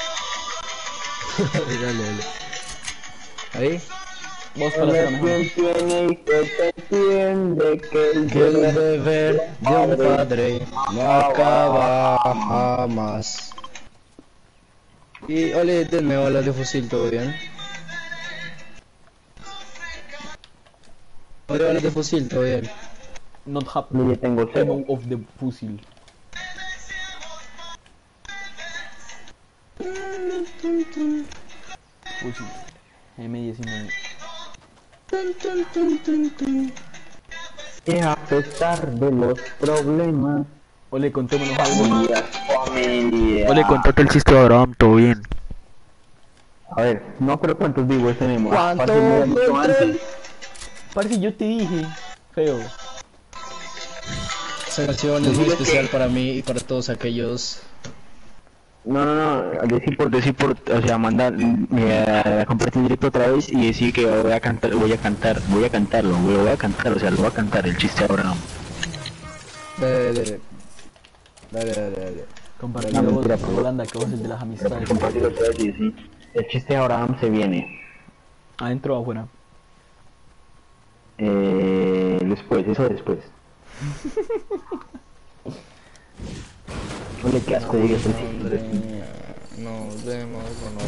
Dale. Ahí. Vos para hacer mejor. ¿Quién tiene y que te entiende que el Que el deber de un padre no acaba jamás. Y ole, denme balas de fusil, ¿todo bien? Ole, balas de fusil, ¿todo bien? Not happy. Yo tengo cero. Among of the fusil. Fusil. M19. Y a pesar de los problemas, Ole, contémonos algo. familia. Ole, contate el chiste de Abraham, todo bien. A ver, no creo cuántos vivos tenemos. ¿Cuánto Fácil, me habías dicho control? antes. Parece yo te dije, feo. Esta canción es muy especial para mí y para todos aquellos. No, decir por, o sea, mandar, compartir en directo otra vez y decir que voy a cantarlo, o sea, lo voy a cantar, el chiste de Abraham. Dale. Compartido No, vos, mentira, pero- Holanda, que vos es de las amistades. Compartirlo otra vez y decir, el chiste de Abraham se viene. ¿Adentro o afuera? Después, eso después. Ole, qué asco, voy a hacer Nos vemos,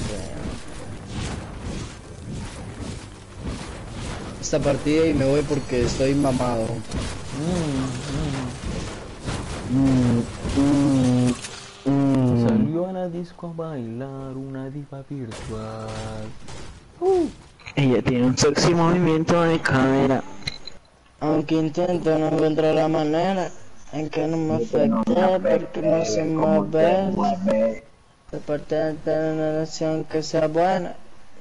esta partida y me voy porque estoy mamado. Salió a la disco a bailar una diva virtual. Ella tiene un sexy movimiento de cadera. Aunque intento no encuentro la manera en que no me afecte porque no se mueve. De parte de una relación que sea buena.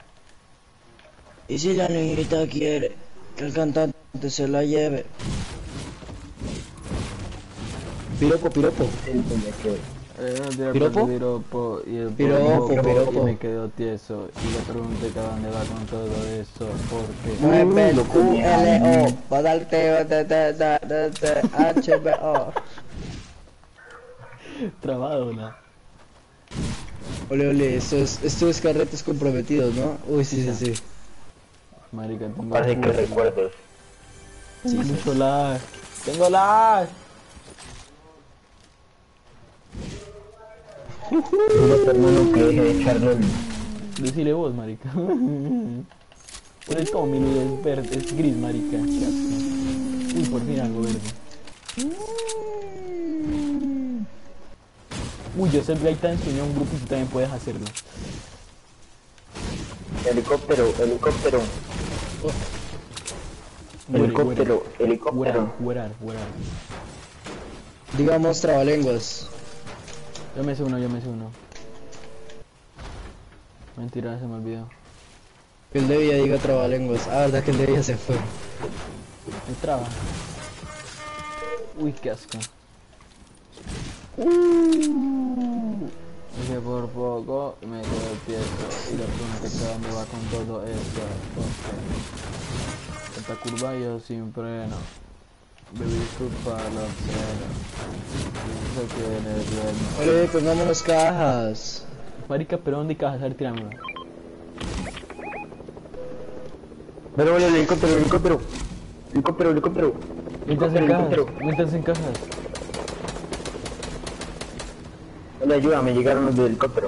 Y si la niñita quiere que el cantante se la lleve. Piropo. ¿Piropo? ¿Piropo? Y el Piropo. Y me quedo tieso. Y le pregunté que a dónde va con todo eso. Porque Mueve el QLO, va darte HBO. trabado, ¿no? Ole, ole, esto es carretes comprometidos, ¿no? Uy, sí, sí, sí. Marica, tengo Parece que recuerdos. sí, mucho lag. Tengo lag. Dile a tu hermano que deje de echarle el... Decile vos, marica. Por el Tommy es verde, es gris, marica. Qué asco. Uy, por fin algo verde. Uy, Joseph Gaitán enseñó a un grupo y tú también puedes hacerlo. Helicóptero, helicóptero. Helicóptero, helicóptero. Huerar. Digamos trabalenguas. Yo me sé uno. Mentira, se me olvidó. Que el de Villa diga trabalenguas. Ah, verdad que el de Villa se fue. Me traba. Uy, qué asco. Dije por poco me quedo tieso y la pregunta que dónde va con todo esto. Esta curva yo sin freno. Baby, disculpa lo sé que viene el duermo. Ole, pongámonos cajas. Marica, pero ¿dónde hay cajas? A ver, tirámelo. Pero el helicóptero, helicóptero. Helicóptero. Métanse en cajas. Hola, ayúdame, llegaron los del helicóptero.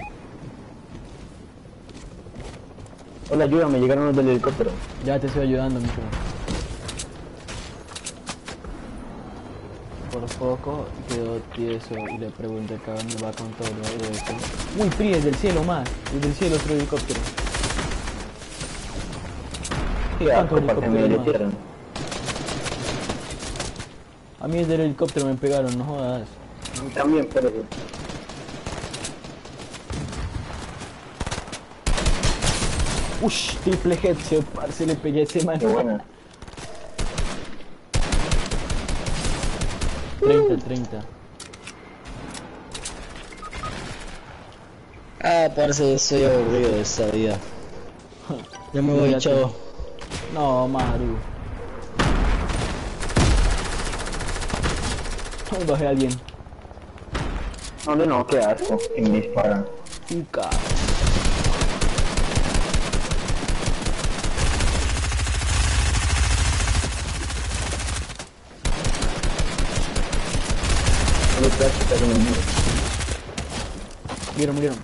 Hola, ayúdame, llegaron los del helicóptero. Ya te estoy ayudando, mijo. Por poco quedó tieso y le pregunté que dónde va con todo esto. Uy, Pri, desde el cielo más. Desde el cielo otro helicóptero. ¿Cuántos helicópteros más? A mí desde el helicóptero me pegaron, no jodas. También, pero... Ush, triple headshot, parce, le pegué a ese man. Qué buena. 30. Ah, parce, estoy aburrido de esta vida. Ya me voy, chao. No, Maru. Ay, bajé a alguien. ¿Dónde no? Qué asco. Que me disparan. Uca. Murieron.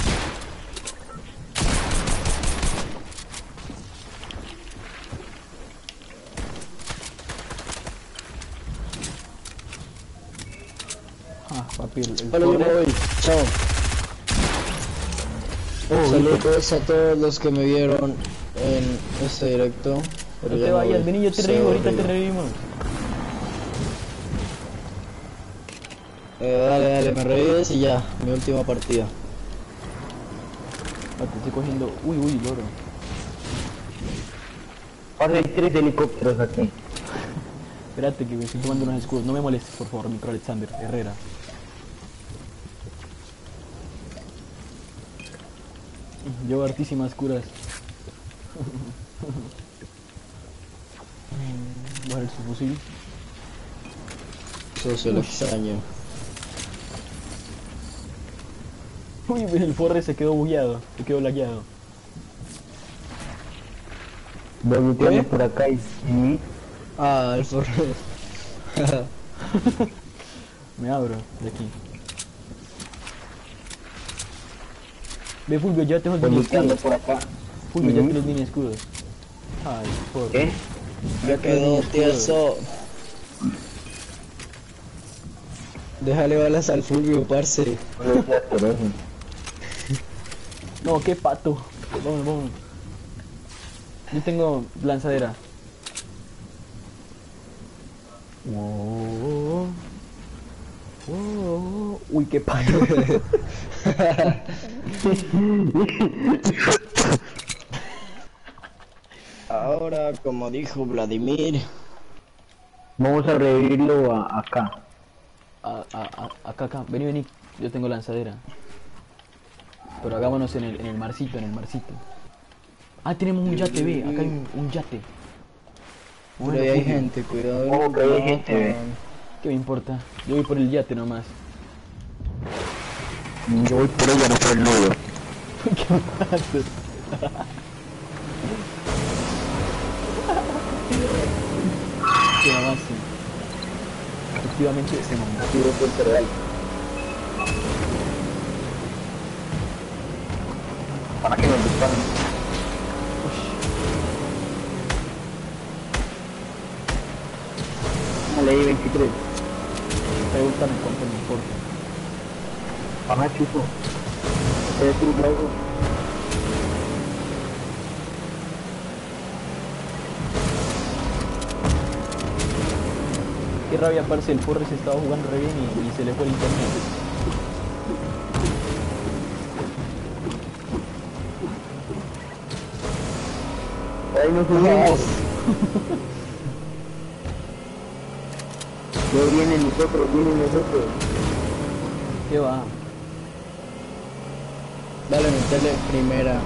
Ah, papi, el Vale, yo me pobre. voy. Chao. Saludos a todos los que me vieron en este directo. Pero No ya te me vayas, voy. vení, yo te Estoy revivo, ahorita te aburrido. revivimos. Dale, me revives y ya, mi última partida. Ah, te estoy cogiendo. Uy, loro. Ahora hay 3 helicópteros aquí. Espérate que me estoy tomando unos escudos. No me molestes, por favor, micro Alexander Herrera. Llevo hartísimas curas. Voy a ver su fusil. Eso lo extraño. Uy, el forre se quedó bugueado, se quedó lagueado. Luego tienes por acá y... Ah, el forro. Me abro de aquí. Ve, Fulvio, llévate los mini Luteando escudos. por acá. Fulvio, llévate los mini escudos. Ay, por. ¿Qué? Ya quedó tieso. Déjale balas al Fulvio, parce. No seas por eso. No, qué pato. Vamos. Yo tengo lanzadera. Wow. Uy, qué pato. Ahora, como dijo Vladimir. Vamos a revivirlo acá. Acá. Vení. Yo tengo lanzadera. Pero hagámonos en el marcito, Ah, tenemos un yate, ve. Acá hay un yate. Por ahí hay gente, cuidado. Ojo que hay gente, ve. ¿Qué me importa? Yo voy por el yate nomás. Yo voy por ella, no por el nudo. ¿Qué haces? ¿Qué avance? Efectivamente se mandó. Tiro por real. Para que nos disparen. Ley 23. Pregúntame cuánto me importa. Ajá, chico. Es un juego. Qué rabia, parce, el Forres estaba jugando re bien y se le fue el internet. Ahí nos subimos. No vienen nosotros. ¿Qué va? Dale, metele primera.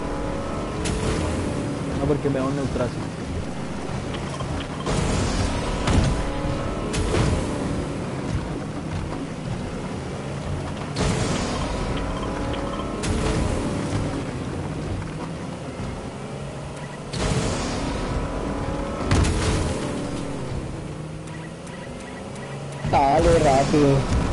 No, porque me da un neutrazo. Dale, rápido.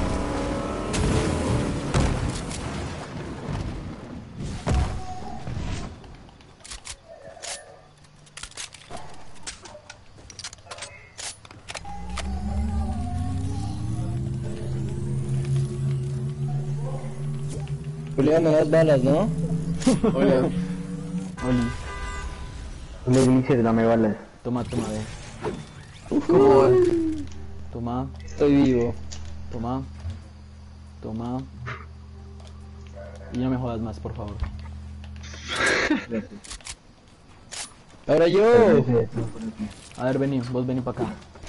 Julián, me das balas, ¿no? Hola. Oli. Le dices, dame balas. Toma, ve. ¿Cómo va? Toma, Estoy vivo. toma. Y no me jodas más, por favor. Ahora yo. A ver, vení, vos vení para acá.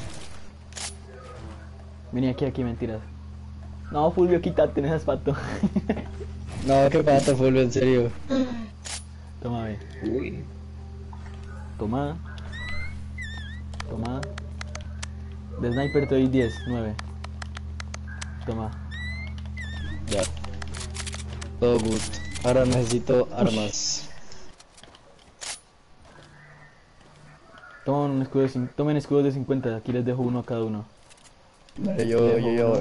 Vení aquí, mentiras. No, Fulvio, quítate, no seas pato. No, qué pato, Fulvio, en serio. Toma, ve. Uy. Toma. De sniper te doy 10, 9. Toma. Ya. Todo good. Ahora necesito armas. Tomen escudos de 50, aquí les dejo uno a cada uno. Vale, yo.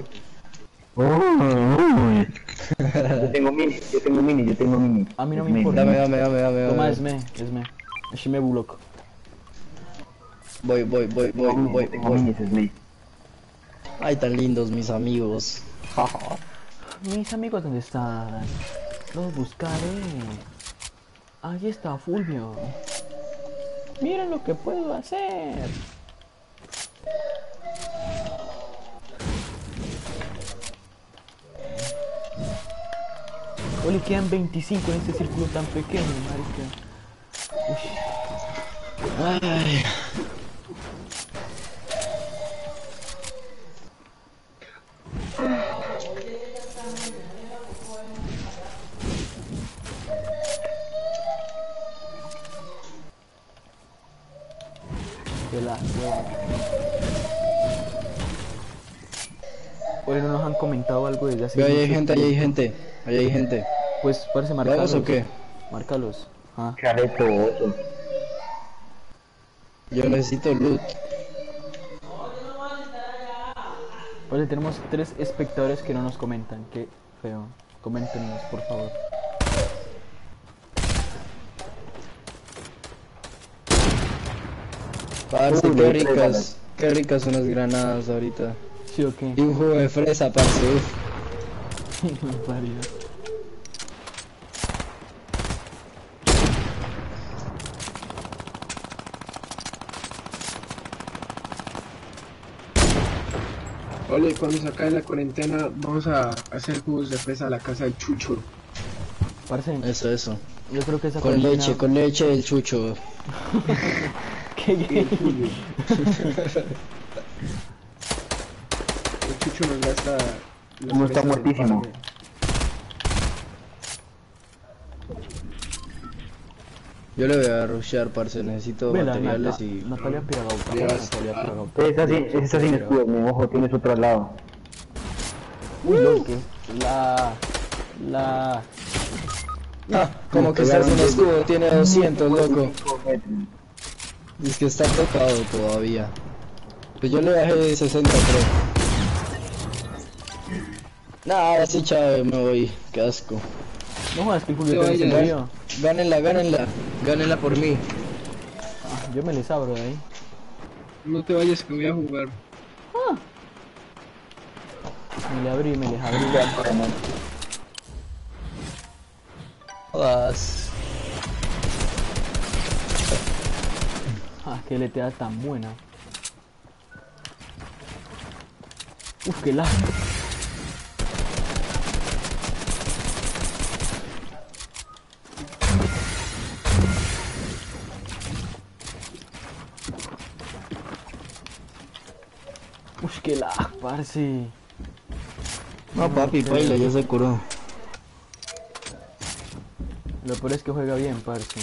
Yo tengo mini. A mí no me importa. Dame. Toma, esme. Esme bullock. Voy. Tengo minis, Smith. Ay, tan lindos mis amigos. Mis amigos, ¿dónde están? Los buscaré. Ahí está Fulvio. Miren lo que puedo hacer. Oli, quedan 25 en este círculo tan pequeño, marica. Ay. Que la hueva. Hoy no nos han comentado algo desde hace Ve, ahí mucho hay gente, ahí tiempo. hay gente. Pues parece marcarlos. ¿Vamos o qué? Márcalos. Ah. Chareto, oso. Yo necesito loot. Oye, tenemos 3 espectadores que no nos comentan. Qué feo. Coméntenos, por favor. Parce, qué ricas son las granadas ahorita. ¿Sí o qué? Y un jugo de fresa, parce, uf. Barbaridad. Ole, cuando se acabe la cuarentena, vamos a hacer jugos de fresa a la casa del Chucho. Parce, Eso. yo creo que esa Con leche del chucho. Qué gay. El Chucho nos gasta... las ¿Cómo está fresas del muertísimo? parque. Yo le voy a rushear, parce, necesito Vela, materiales y... Natalia Piragauta. Llevas- Natalia Piragauta. Esa sin escudo, mi ojo tiene su otro lado. Uy, lol, que la... La... Ah, como que estás en un escudo, tiene 200, loco. Es que está tocado todavía. Pues yo le bajé de 60, creo. Nah, ahora sí, chave, me voy. Qué asco. No jodas que el Julio Te también se vayas. murió. Gánenla, gánenla. Gánenla por mí. Yo me les abro de ahí. No te vayas que voy a jugar. Me le abrí, me les abrí. Jodas. Ah, qué leteada tan buena. Uf, qué lag. Uf, qué lag, parce. No, papi, baila, ya se curó. Lo peor es que juega bien, parce.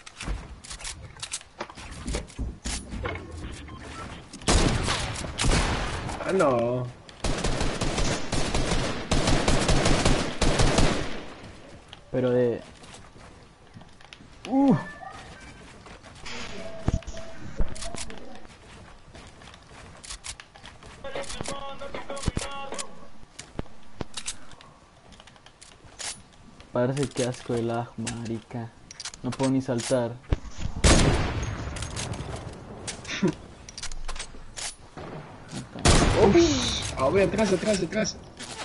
Ah, no. Pero de... Parece que asco de lag, marica. No puedo ni saltar. Ah, voy atrás, atrás, atrás.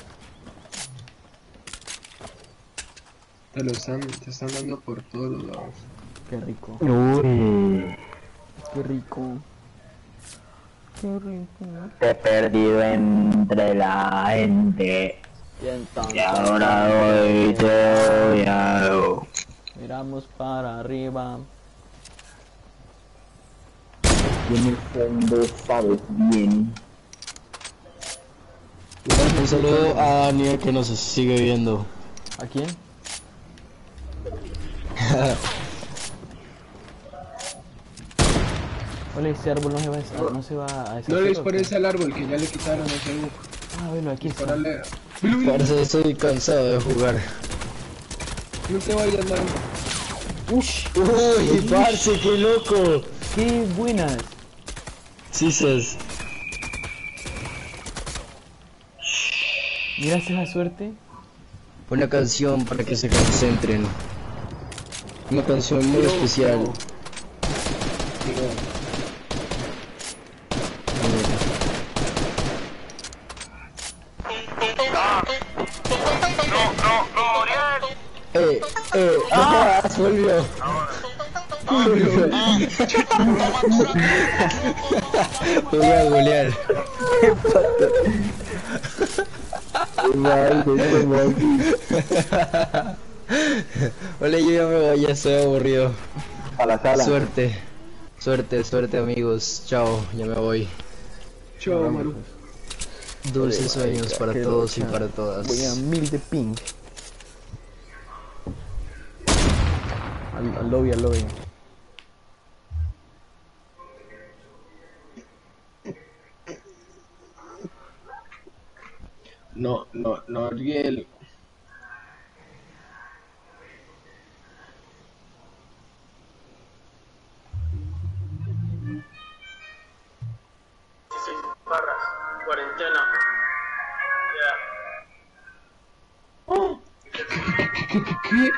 Te están dando por todos los lados. Qué rico. Uy, Qué rico. Qué rico. te he perdido entre la gente. Y entonces... Y ahora voy yo. Miramos para arriba. Y en el fondo sabes bien. Un saludo a Daniel que nos sigue viendo. ¿A quién? Ole, ese árbol no se va a, no se va a No deshacer, le ¿o dispares qué? al árbol que ya le quitaron ese bug. Ah, velo, aquí está. Disparale. Parece estoy cansado de jugar. No te vayas, man. Uy, parce, qué loco. ¡Qué buenas! Sisas. Mira esa suerte. Una canción para que se concentren. Una canción muy especial. Ah, volvió. Golear. Hola, yo ya me voy, ya estoy aburrido. A la sala. Suerte amigos. Chao, ya me voy. Chao, Maru. Dulces sueños para Qué todos y locha. para todas. Voy a 1000 de ping. Al lobby, al lobby. No, Ariel. Barras, cuarentena. ¿Qué?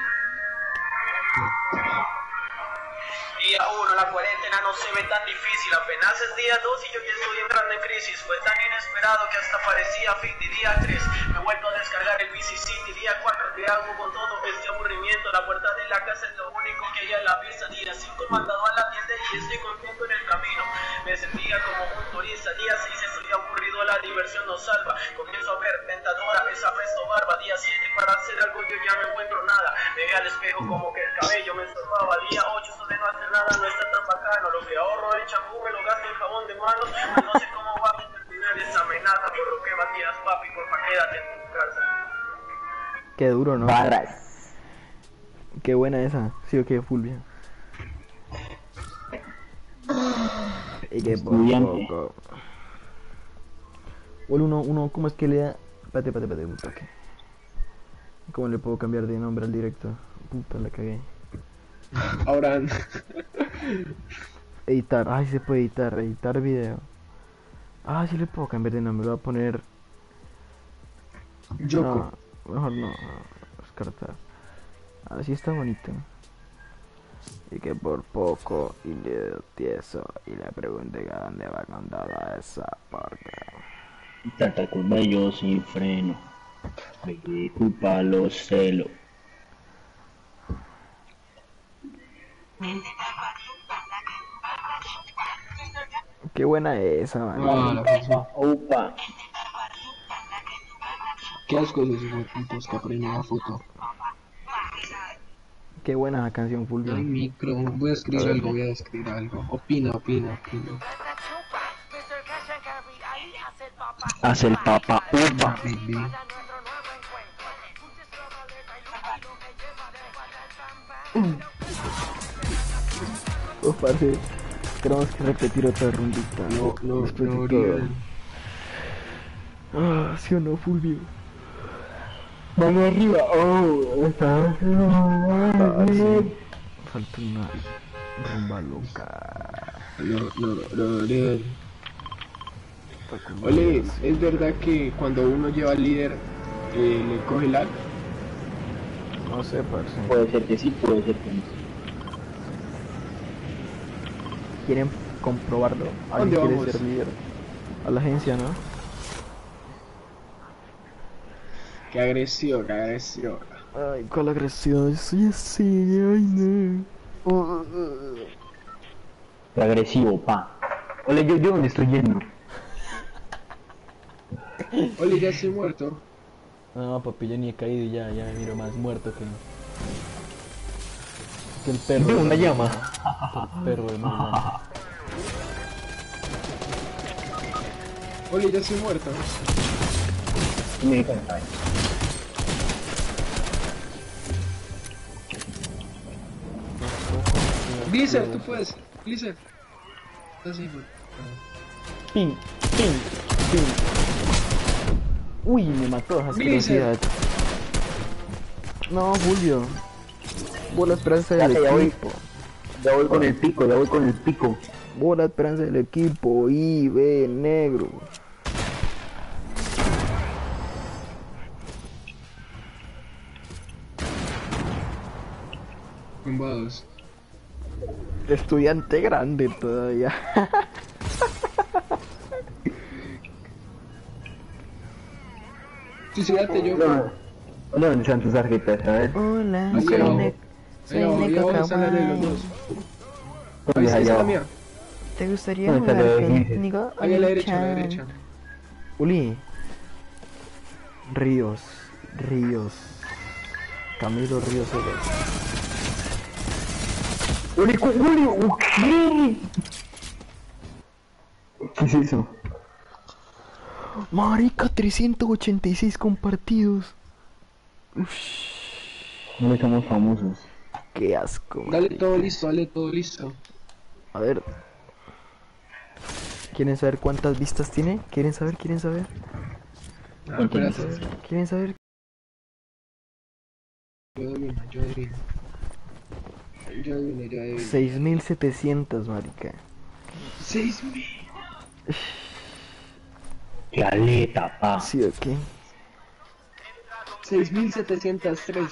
Día 1, la cuarentena no se ve tan difícil. Apenas es día 2 y yo ya estoy entrando en crisis. Fue tan inesperado que hasta parecía fin de día 3. Me he vuelto a descargar el Vici City. Día 4, ¿qué hago con todo este aburrimiento? La puerta de la casa es lo único que hay a la vista. Día 5, mandado a la tienda y estoy contento en el camino. Me sentía como un turista. Día 6, estoy aburrido, la diversión nos salva. Comienzo a ver tentadora esa presto barba. Día 7, para hacer algo yo ya no encuentro nada. Me ve al espejo como que el cabello me estorbaba. Día 8, eso de no hacer nada no está tan bacano. Lo que ahorro el champú me lo gasto en jabón de manos. No sé cómo va a terminar esa amenaza. Por lo que Matías, papi, porfa, quédate en tu casa. Qué duro, ¿no? Barras. Qué buena esa. Sí o qué, Fulvia. Y qué Estudiante. poco. Bueno, uno, ¿cómo es que le da? Espérate, un toque. ¿Cómo le puedo cambiar de nombre al directo? Puta, la cagué. Ahora, Editar, ay, se puede editar video. Ah, sí le puedo cambiar de nombre, lo voy a poner... Yoko. No, mejor no, descartar. Así está bonito. Y que por poco y le dio tieso y le pregunté que a dónde va con toda esa porca. Tanta curva yo sin freno. Me culpa los celos. Qué buena esa, man. Ah, la canción. Opa. Qué asco esos huequitos que aprenden la foto. Qué buena esa canción, Fulvio. Ay, micro, voy a escribir algo, Opina. Hace el papa. Upa. Baby. Oh, parce, tenemos que repetir otra rondita. No, Después de todo. Oriol. Ah, ¿sí o no, Fulvio? Mano arriba. Oh, está. Ah, sí. Falta una rumba loca. Oriol. Ole, ¿es verdad que cuando uno lleva al líder le coge lag? No sé, parce. Puede ser que sí, puede ser que no. ¿Quieren comprobarlo? ¿Dónde ¿Alguien quiere vamos? ser líder? A la agencia, ¿no? Qué agresión. Ay, ¿cuál agresión? Soy así, ay, no. Qué agresivo, pa. Ole, yo dónde estoy yendo. Ole, ya estoy muerto. No, papi, yo ni he caído y ya me miro más muerto que el perro. Veo una llama. El perro de Mulan. Ole, ya estoy muerto. Me encanta. Blizzard, tú puedes. Blizzard. Así, güey. Ping. Uy, me mató esa asquerosidad. No, Julio. Vos la esperanza del Ya voy. equipo. Ya voy con el pico. Vos la esperanza del equipo. Y ve negro. Tumbados. Estudiante grande todavía. Suicídate, yo. ¿Dónde están tus tarjetas? A ver. Hola, Ahí soy abajo. Neko. Soy Ahí abajo, Neko vamos a hablar de los Kawaii. dos. Ahí ¿Dónde está, allá esa es la abajo? mía. ¿Te gustaría ¿Dónde está jugar la de conmigo? Ahí a la derecha, Oli-chan? Uli. Ríos. Camilo Ríos. ¡Uli! ¿Qué es eso? Marica, 386 compartidos. No somos famosos. Qué asco. Dale todo listo. A ver. ¿Quieren saber cuántas vistas tiene? ¿Quieren saber? Ah, espérate. ¿Quieren saber? Yo adivino. 6700, marica. 6.000. ¡Qué aleta, pa! Sí, ok. 6.703.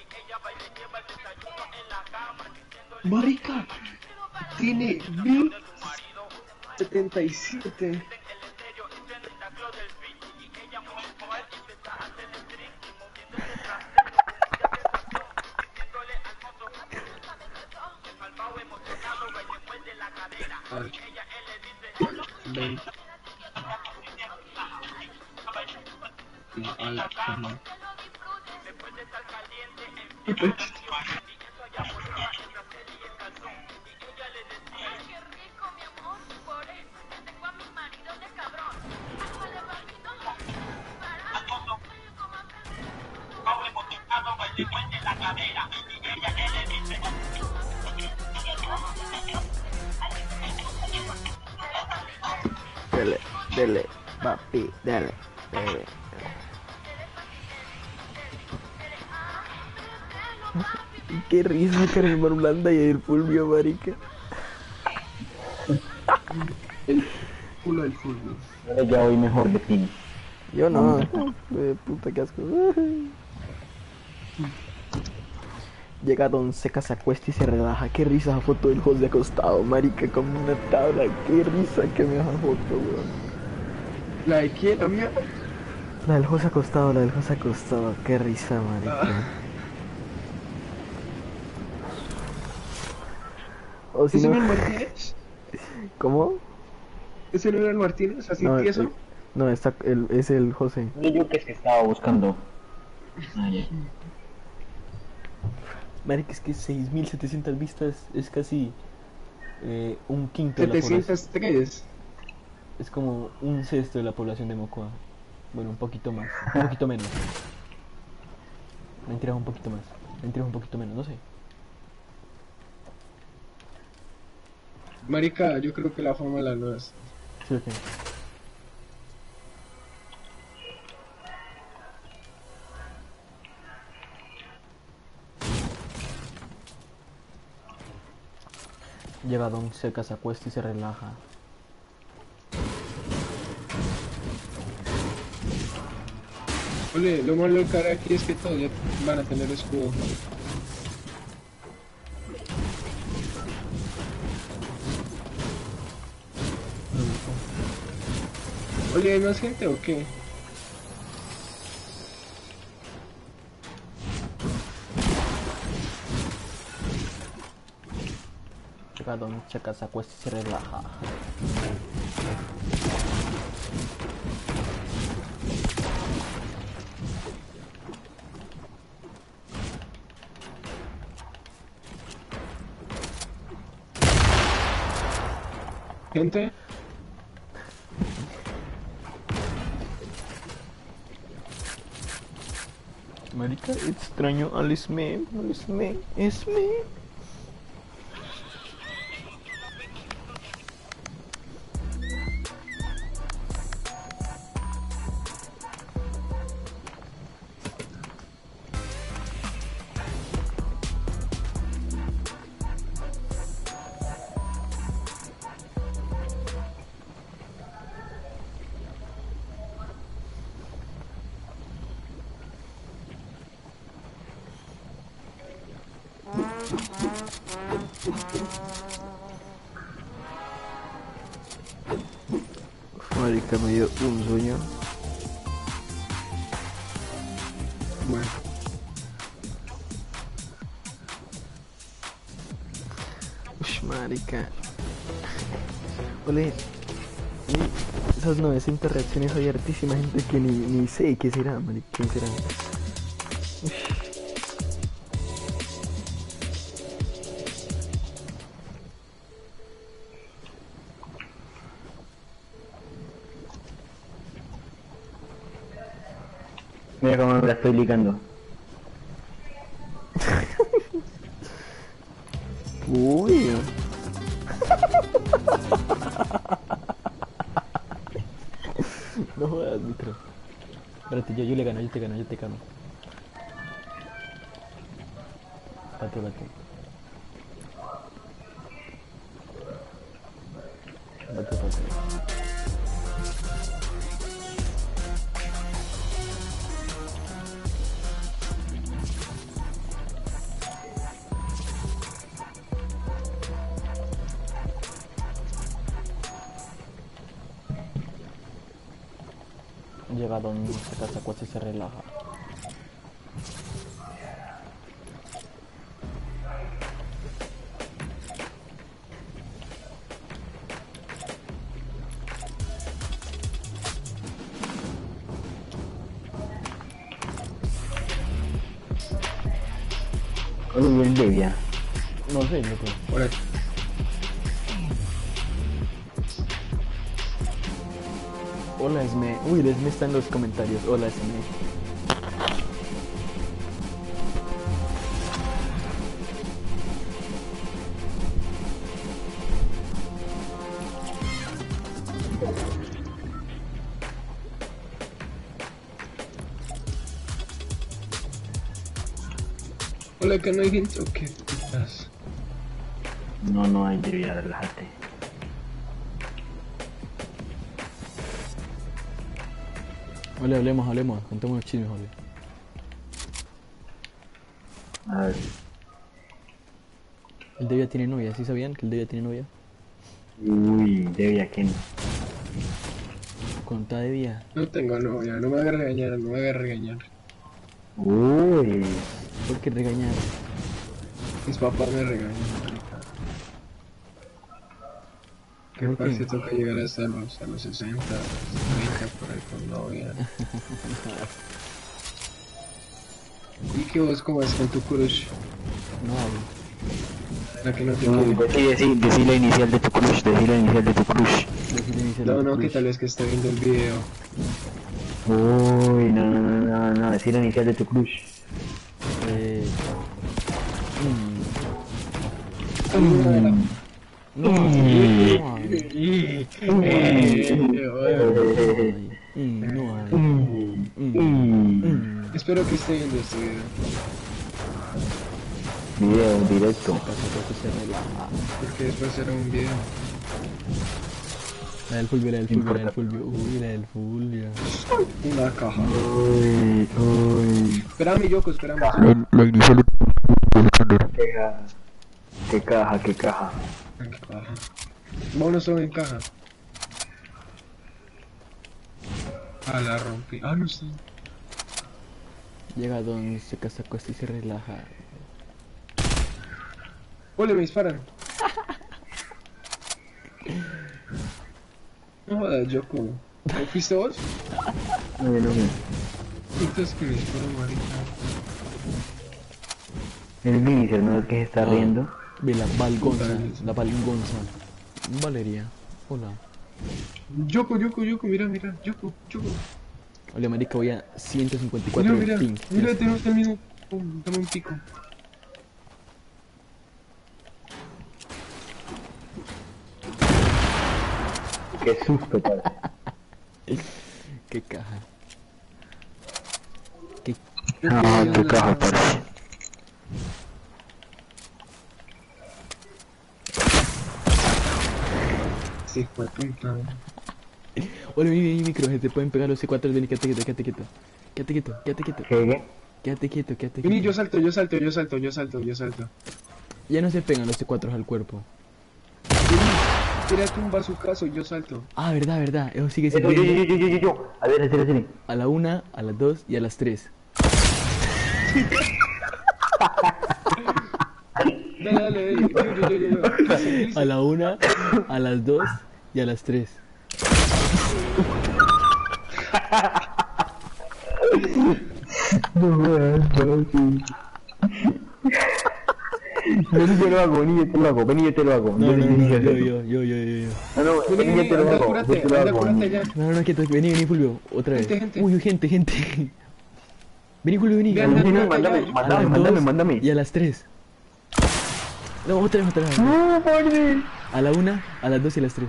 Marica, tiene 1.077. Ven. Dele, papi, dele. Qué risa, Karen Blanda y el Fulvio, marica. El culo del fútbol. Ahora ya voy mejor de ti. Yo no. Puta, qué asco. Llega Don Seca, se acuesta y se relaja. Qué risa esa foto del José acostado, marica, como una tabla. Qué risa que me da esa foto, weón. ¿La de quién? ¿La mía? La del José acostado, qué risa, marica. O si ¿Ese no no... es el Martínez? ¿Cómo? ¿Ese no era el Martínez? ¿Así No, tieso? no, es el José. Yo que es que estaba buscando. Ah, ya. Marica, es que 6.700 vistas es casi un quinto de la población. 703. Es como un sexto de la población de Mocoa. Bueno, un poquito más, un poquito menos. Mentiras, un poquito más. Mentiras, un poquito menos, no sé. Marica, yo creo que la fama la no es. Sí, ok. Llega Don Seca, se acuesta y se relaja. Ole, lo malo del cara aquí es que todos ya van a tener escudo. Oye, ¿hay más gente o qué? Llega Don Seca, se acuesta y se relaja. ¿Gente? Marica, extraño al Esme. Esme. Marica, me dio un sueño. Bueno. Ush, marica. Ole. Esas 900 reacciones hay hartísima gente que ni sé qué será, marica. ¿Quién será? Ush. Mira cómo me la estoy ligando. Uy. No jodas, micro. Espérate, yo le gano, yo te gano. Bate. Llega Don Seca, se acuesta y se relaja. Oye, el Devia. No sé, loco. Por aquí. Hola, Esme. Uy, el Esme está en los comentarios. Hola, Esme. Hola, Hola, que no hay gente o qué putas. No hay debía, relájate. Ole, hablemos, contemos los chismes, ole. A ver. El Devia tiene novia, ¿sí sabían que el Devia tiene novia? Uy, debía que no. Contá Devia. No tengo novia, no me hagas regañar, no me hagas regañar. Uy. ¿Por qué regañar? Mis papás me regañan, marica. Que ¿Por qué? parce toca llegar hasta los 60, 30 por ahí con novia. ¿Y qué vos cómo es con tu crush? No hablo. La que no te quiere. Decí la inicial de tu crush, decí la inicial de tu crush. No, que tal vez que esté viendo el video. Uy, no, decí la inicial de tu crush. Espero que esté viendo este video. Video directo. Porque después será un video. La del Fulvio. Uy, la del Fulvio. Una caja. Uy. Espérame, Yoko, espérame. La inicial de tu crush. Qué caja. ¿Qué caja? Monos son en caja. Ah, la rompí. Ah, no sé. Llega Don, se casa, acuesta y se relaja. Ole, me disparan. No jodas, Yoko. ¿No fuiste vos? No. Entonces que me disparan, marica. El minicer, ¿no es que se está riendo? Ve la Valgonza. Valeria. Hola. Yoko, mira, Yoko. Hola, marica, voy a 154 de ping. Mira, tenemos el mismo. Dame un pico. Qué susto, padre. Qué caja. Qué caja, padre. Sí, fue puta. Hola, mi micro, te pueden pegar los C4, ven, quédate quieto. Quédate quieto. Vení, yo salto. Ya no se pegan los C4 al cuerpo. Tírate un bazucazo y yo salto. Ah, verdad, eso sigue siendo. Yo. A ver. A la 1, a las 2 y a las 3. Dale. Yo. A la 1, a las 2 y a las 3. Vení, yo lo hago. No, yo. No, vení, yo te lo hago. No, quieto, vení, Fulvio, otra vez. Gente. Uy, gente. Vení, Fulvio, vení. Mándame. Y a las 3. No, otra vez. No, padre. A la 1, a las 2 y a las 3.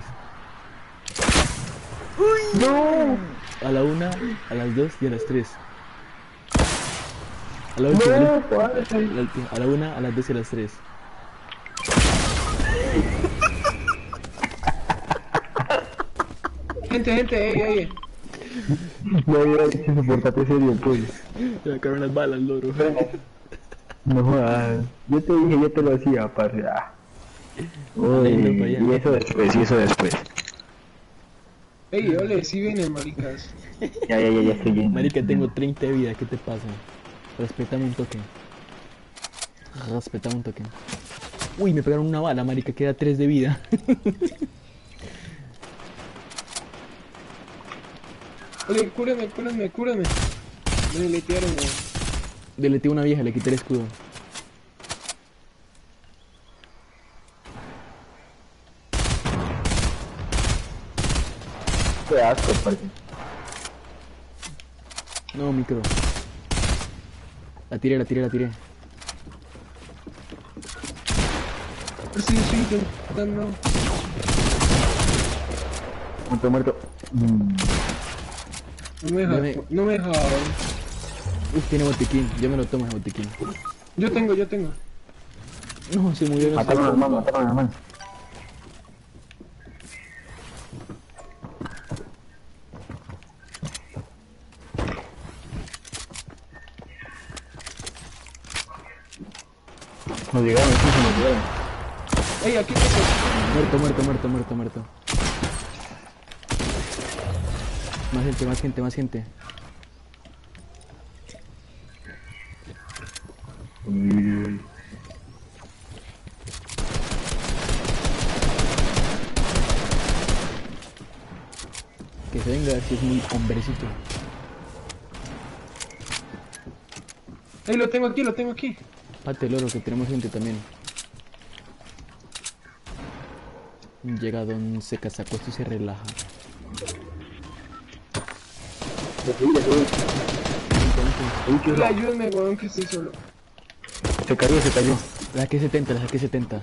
No. A la 1, a las 2 y a las 3. A la última, No, padre. a la 1, a las 2 y a las 3. Gente, ey. No, soportate serio, pues. Se me acabaron las balas, loro. No jodas. Yo te dije, yo te lo hacía, parce. Uy, y eso después. Ey, ole, si vienen, maricas. Ya estoy yendo. Marica, tengo 30 de vida, ¿qué te pasa? Respetame un toque. Uy, me pegaron una bala, marica, queda 3 de vida. Ole, cúrame. Me deletearon, güey. Deleté una vieja, le quité el escudo. Qué asco, parce. No, micro. La tiré. Sí, intentando. Muerto. No me dejaron. Uf, tiene botiquín, yo me lo tomo el botiquín. Yo tengo. No, se murió. Mataron al man, mataron al man. Nos llegaron, sí, nos llegaron. Ey, aquí tengo. Muerto. Más gente. Uy. Que se venga, si es muy hombrecito. Ey, lo tengo aquí. Pate el oro, que tenemos gente también. Llega Don se casacuesta y se relaja. Ayúdame, weón, que estoy solo. Se cayó. La saqué 70.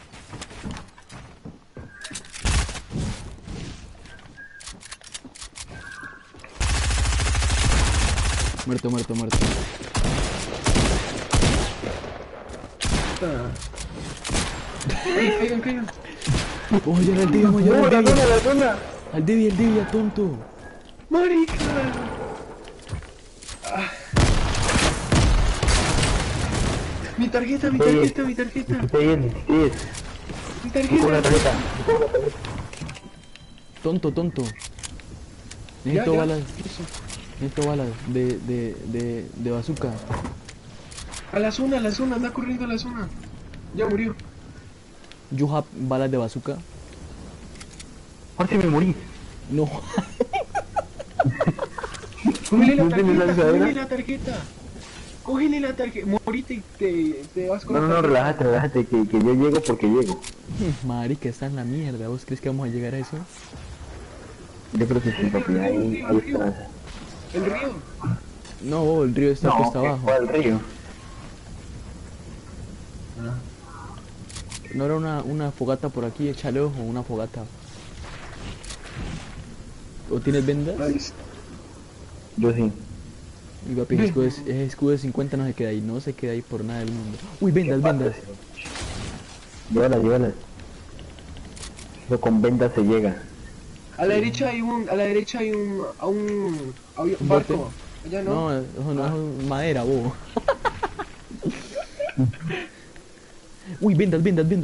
Muerto. Ey, caigan. Oh, ya el Divi, La zona. Al Divi, ya tonto. Marica. Mi tarjeta. Estoy bien. Mi Con la tarjeta. tarjeta. Tonto. Ya. Necesito balas de bazooka. A la zona, anda corriendo a la zona. Ya murió. You have balas de bazooka. Ahora sí me morí. No. Cógele ¿No tienes la tarjeta. Cógele la tarjeta. Morite y te vas con la No, tarjeta. relájate, que yo llego porque llego. Marica, está en la mierda. ¿Vos crees que vamos a llegar a eso? Yo creo que sí, papi, ahí esperanza. El río. No, el río está cuesta abajo. ¿Cuál río? No era una fogata por aquí, échale ojo, una fogata. ¿O tienes vendas? Nice. Yo sí. Y papi, ese escudo de 50 no se queda ahí, no se queda ahí por nada del mundo. Uy, vendas. Llévalas. Pero con vendas se llega. A la derecha hay un barco. Allá no. No, eso no es madera, bobo. Uy, vendas.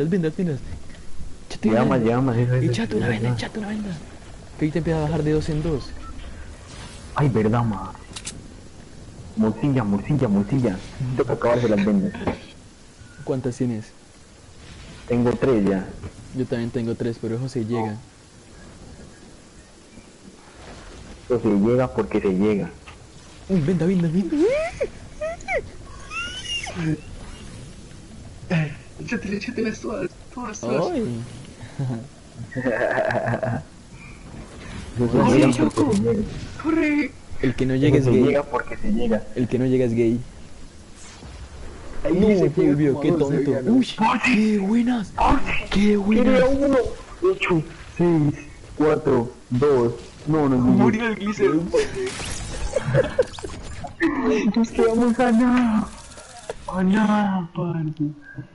Llamas. Echate una venda. Que ahí te empieza a bajar de 2 en 2. Ay, verdad, ma. Morcilla. Tengo que acabarse las vendas. ¿Cuántas tienes? Tengo 3 ya. Yo también tengo 3, pero eso se llega. Pero se llega porque se llega. Uy, venda. Échatelas todas. Ay. Eso se llega porque se llega. ¡Corre! El que no llega es Eso se gay. llega porque se llega. El que no llega es gay. Ahí No, dice que Fulvio, qué como tonto. se veía, ¿no? Uy, qué buenas. Qué buenas. 8, 6, 4, 2. No, Murió el Glicer. Nos quedamos a nada. A nada, parce.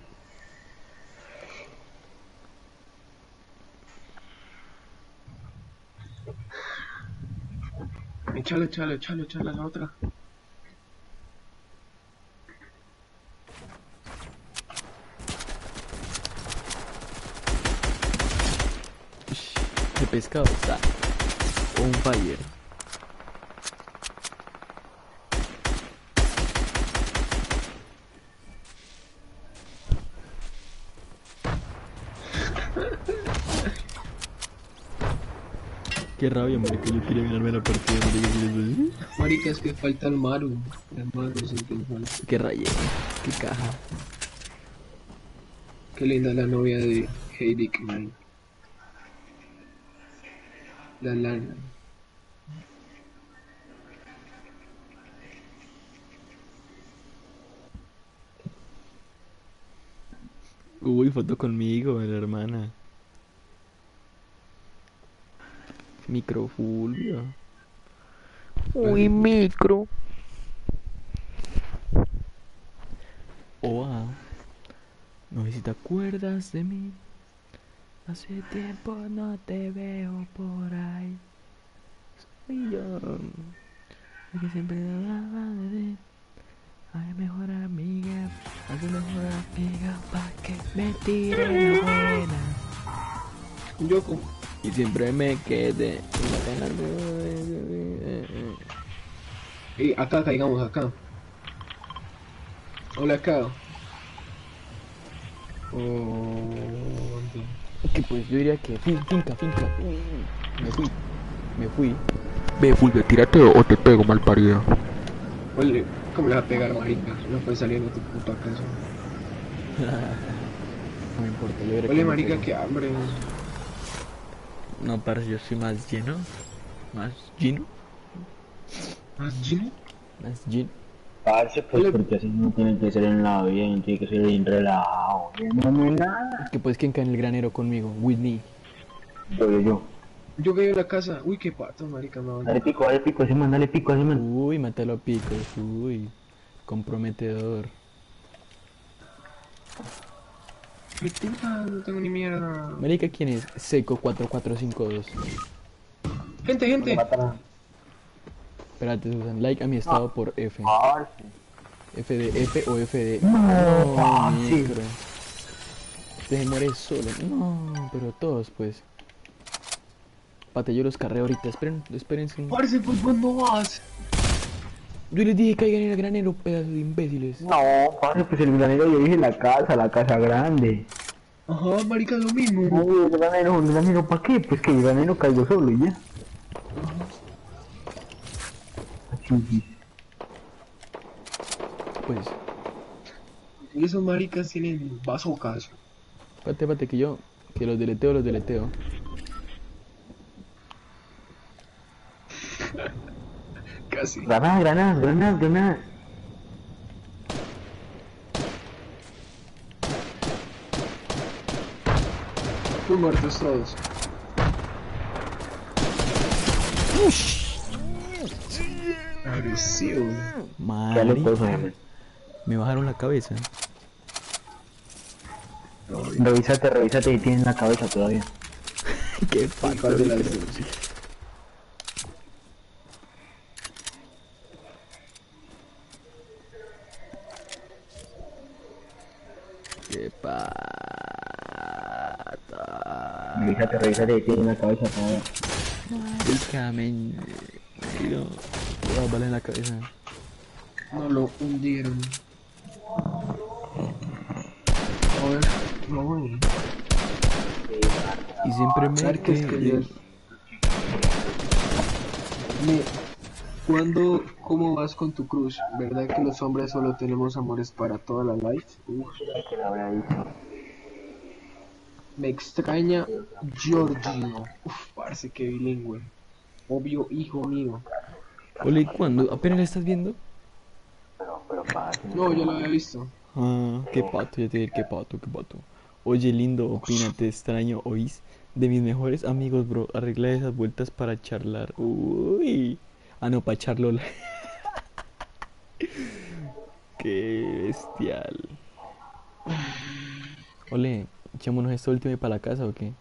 Échale la otra. El pescado está on fire. Qué rabia, hombre, que yo quería mirarme la partida. Marica, es que falta el Maru. El Maru es el que falta. Qué rayé, qué caja. Qué linda la novia de Heidi, man. La lana. Uy, foto conmigo, la hermana. Micro Fulvio. Uy, micro. No sé si te acuerdas de mí. Hace tiempo no te veo por ahí. Soy yo. El que siempre hablaba de ti. Ay, mejor amiga. A tu mejor amiga. Pa' que me tire la buena. Yoko. Y siempre me quedé. Y acá caigamos acá. Hola acá. Que pues yo diría que finca. Me fui. Ve, Fulvio, tírate o te pego, mal parido. Oye, ¿cómo le vas a pegar, marica? No puedes salir de tu puta casa. No me importa, yo veré. Oye, marica, qué hambre. No, parce, yo soy más lleno. Más lleno. ¿Más Gino? Más lleno. Parce, pues porque así no tiene que ser en la vida, no tiene que ser bien relajado. No es nada. Que pues quien cae en el granero conmigo, Whitney. Yo. Yo caigo en la casa. Uy, qué pato, marica, no. Dale pico, ese man, dale pico, ese man. Uy, mátalo a picos, uy. Comprometedor. ¿Qué puta? No tengo ni mierda. Marica, ¿quién es? Seco 4452. Gente. Espérate, Susan, like a mi estado por F. Parce. F de F o F de... No, parce. micro. Te mueres solo. No, pero todos, pues. Pate, yo los carré ahorita. Espérense. Parce, pues vos no vas. Yo les dije que caigan en el granero, pedazos de imbéciles. No, parce, pues el granero yo dije la casa grande. Ajá, marica, lo mismo. No, el granero, ¿para qué? Pues que el granero cayó solo y ya. Así. Pues, Y esos maricas tienen bazookas. pate, que los deleteo. Casi. Granadas. Muy muertos todos. Agresivo. Marica, me bajaron la cabeza. Revísate y tienes la cabeza todavía. Qué ¿Cuál de las dos? Qué pata. Revísate y tienes la cabeza todavía. Marica, me dio todas balas en la cabeza. No lo hundieron. A ver, no voy. Y siempre me ¿Sabes qué es que quedé. ¿Cómo vas con tu crush? ¿Verdad que los hombres solo tenemos amores para toda la life? Uf, me extraña Giorgino. Uf, parece que bilingüe. Obvio, hijo mío. Ole, ¿y cuándo? ¿Apenas la estás viendo? No, ya lo había visto. Ah, qué pato, ya te dije, qué pato. Oye, lindo, opina, te extraño, ¿oís? De mis mejores amigos, bro, arregla esas vueltas para charlar. Uy. Ah, no, para charlola. Qué bestial. Ole, echémonos esta última y para la casa, ¿o qué?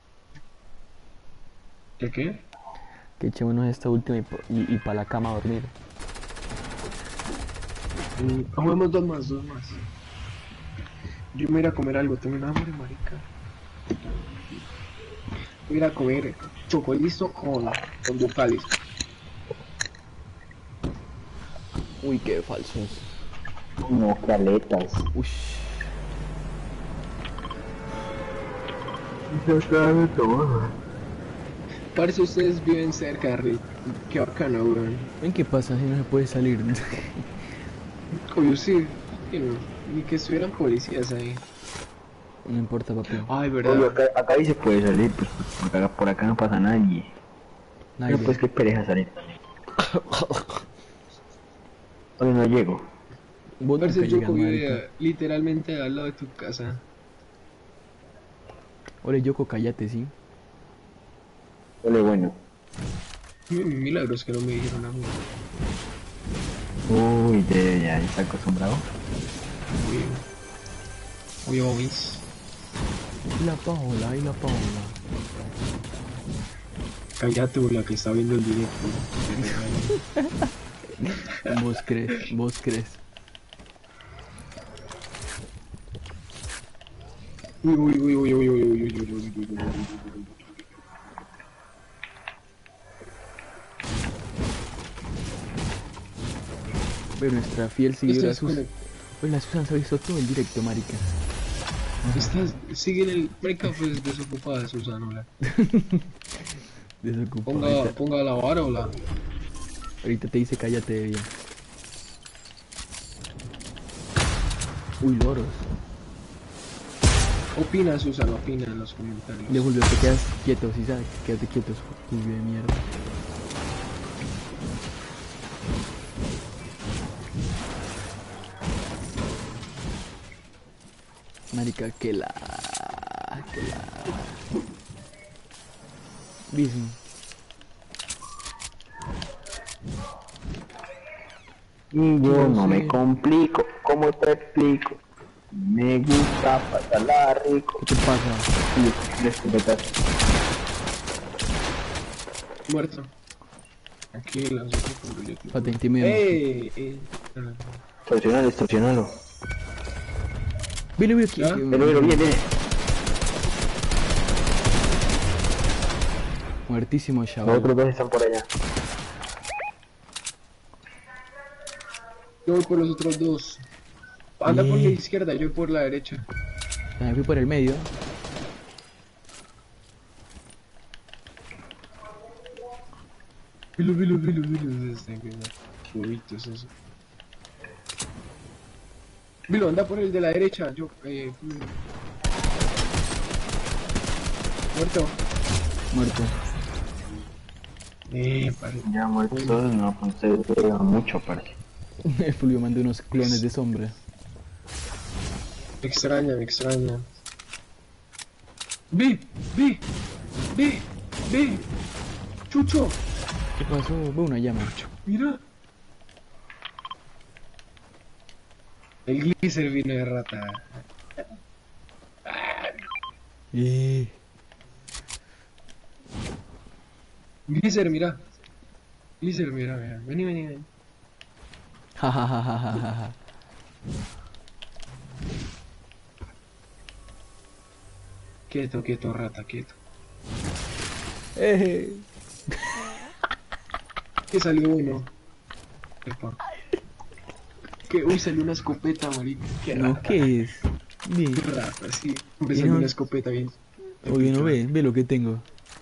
¿De qué? Que echémonos esta última y para la cama a dormir. Juguemos dos más. Yo me voy a ir a comer algo, tengo un hambre, marica. Voy a ir a comer chocolizo con ducales. Uy, qué falsos. No, caletas. Uy. Parece ustedes viven cerca, Rick. Qué bacano, weón. ¿En qué pasa si no se puede salir? Obvio, sí. Ni que estuvieran policías ahí. No importa, papi. Ay, verdad. Oye, acá sí se puede salir, pues por acá no pasa nadie. Nadie. Pero pues qué pereza salir. Hoy no llego. Vos nunca Parece yo llegas, marica. vive literalmente al lado de tu casa. Ole, Yoko, cállate, ¿sí? Ole, bueno. Milagros que no me dijeron a mí. Uy, ya está acostumbrado. Uy, boys. Y la Paola, y la Paola. Cállate, la que está viendo el directo. Vos crees, vos crees. Uy, uy, uy, uy, uy, uy, uy, uy, uy, uy, uy, uy. Pero nuestra fiel seguidora Esto es Susan. Pues la Susan se ha visto todo el directo, marica. Sigue en el marica, pues desocupada, Susanola. Desocupada. Ponga a lavar o la. Ahorita te dice cállate bien. Uy, loros. Opina, Susana, opina en los comentarios. De Julio, te quedas quieto, si sabes, quédate quieto, Julio de mierda. Marica, que la... Mismo. Y yo no me complico, ¿cómo te explico? Me gusta pasarla rico. ¿Qué te pasa? Sí, de escopetas. Muerto. Tranquila, Patente medio. Extorsionalo. Viene aquí. Viene. Muertísimo, Los chaval. otros dos están por allá. Yo voy por los otros dos. Anda por la izquierda, yo por la derecha. Me fui por el medio. Vilo. Chubitos eso. Vilo, anda por el de la derecha, yo, Muerto. Parece. Ya muerto, no se pega mucho, parece. El Fulvio mandó unos clones de sombra. Me extraña. Ve. Chucho. ¿Qué pasó? Veo una llama. Mira. El glisser vino de rata. Glisser, mira. Vení. Jajajajajaja. Quieto, rata, quieto. Que salió uno. Epa. Que uy, salió una escopeta, marica. No, ¿qué es? Bien. Qué rata, sí. Me salió una escopeta bien. Oye, no ve lo que tengo.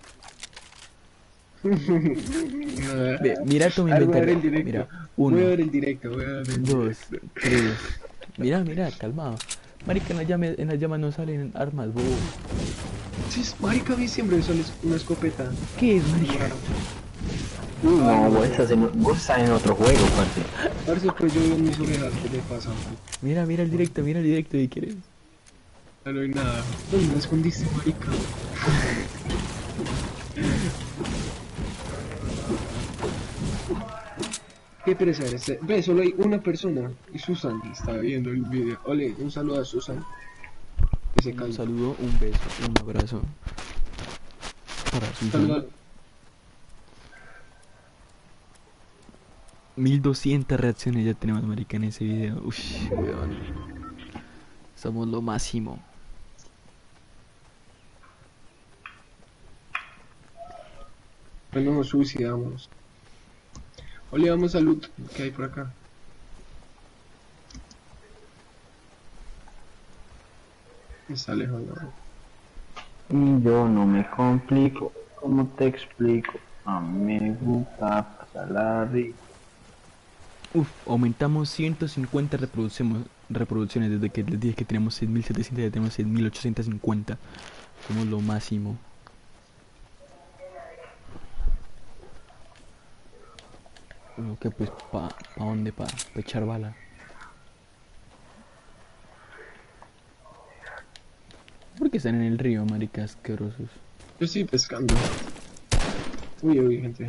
Ve, mira tu inventario. Mira, Voy a ver 1, el directo. 2, 3. Mira, calmado. Marica, en las llamas no salen armas, bobo. Sí, marica, a mí siempre me sale una escopeta. ¿Qué es, marica? No, vos estás en otro juego, parce. Parce, pues yo veo mis orejas, ¿qué le pasa? Mira el directo si quieres. No hay nada. ¿Dónde me escondiste, marica? ¿Qué pereza eres? Ve, solo hay una persona. Y Susan está viendo el video. Ole, un saludo a Susan. Que se Un calma. saludo, un beso, un abrazo. Para Susan. Saluda. 1200 reacciones ya tenemos, marica, en ese video. Uff, weón. Somos lo máximo. Bueno, suicidamos. Ole, vamos a loot. ¿Qué hay por acá? Está lejos, ¿no? Y yo no me complico, ¿cómo te explico? A mí me gusta pasarla rico. Uf, aumentamos 150 reproducciones desde que les dije que tenemos 6700, ya tenemos 6850. Somos lo máximo. Lo que pues, ¿pa dónde? Pa echar bala. ¿Por qué están en el río, maricas asquerosos? Yo estoy pescando. Uy, gente.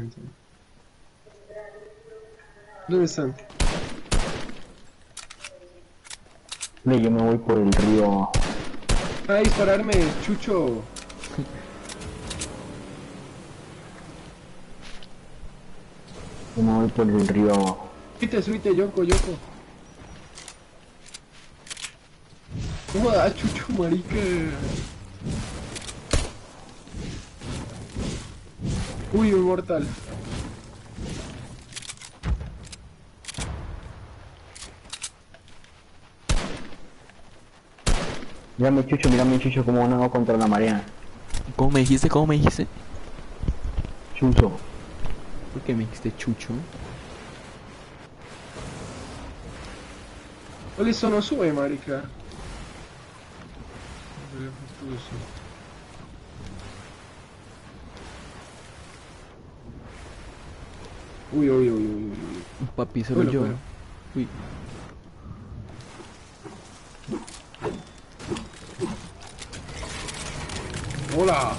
¿Dónde están? Yo me voy por el río. A dispararme, Chucho. Yo me voy por el río abajo. Subite, Yoko. ¿Cómo da, Chucho, marica? Uy, un mortal. Mírame Chucho como nado contra la marea. ¿Cómo me dijiste? Chucho. ¿Por qué me dijiste chucho? Ole, eso no sube, marica. Uy. Papi, solo Bueno, yo. bueno. Uy. Hola.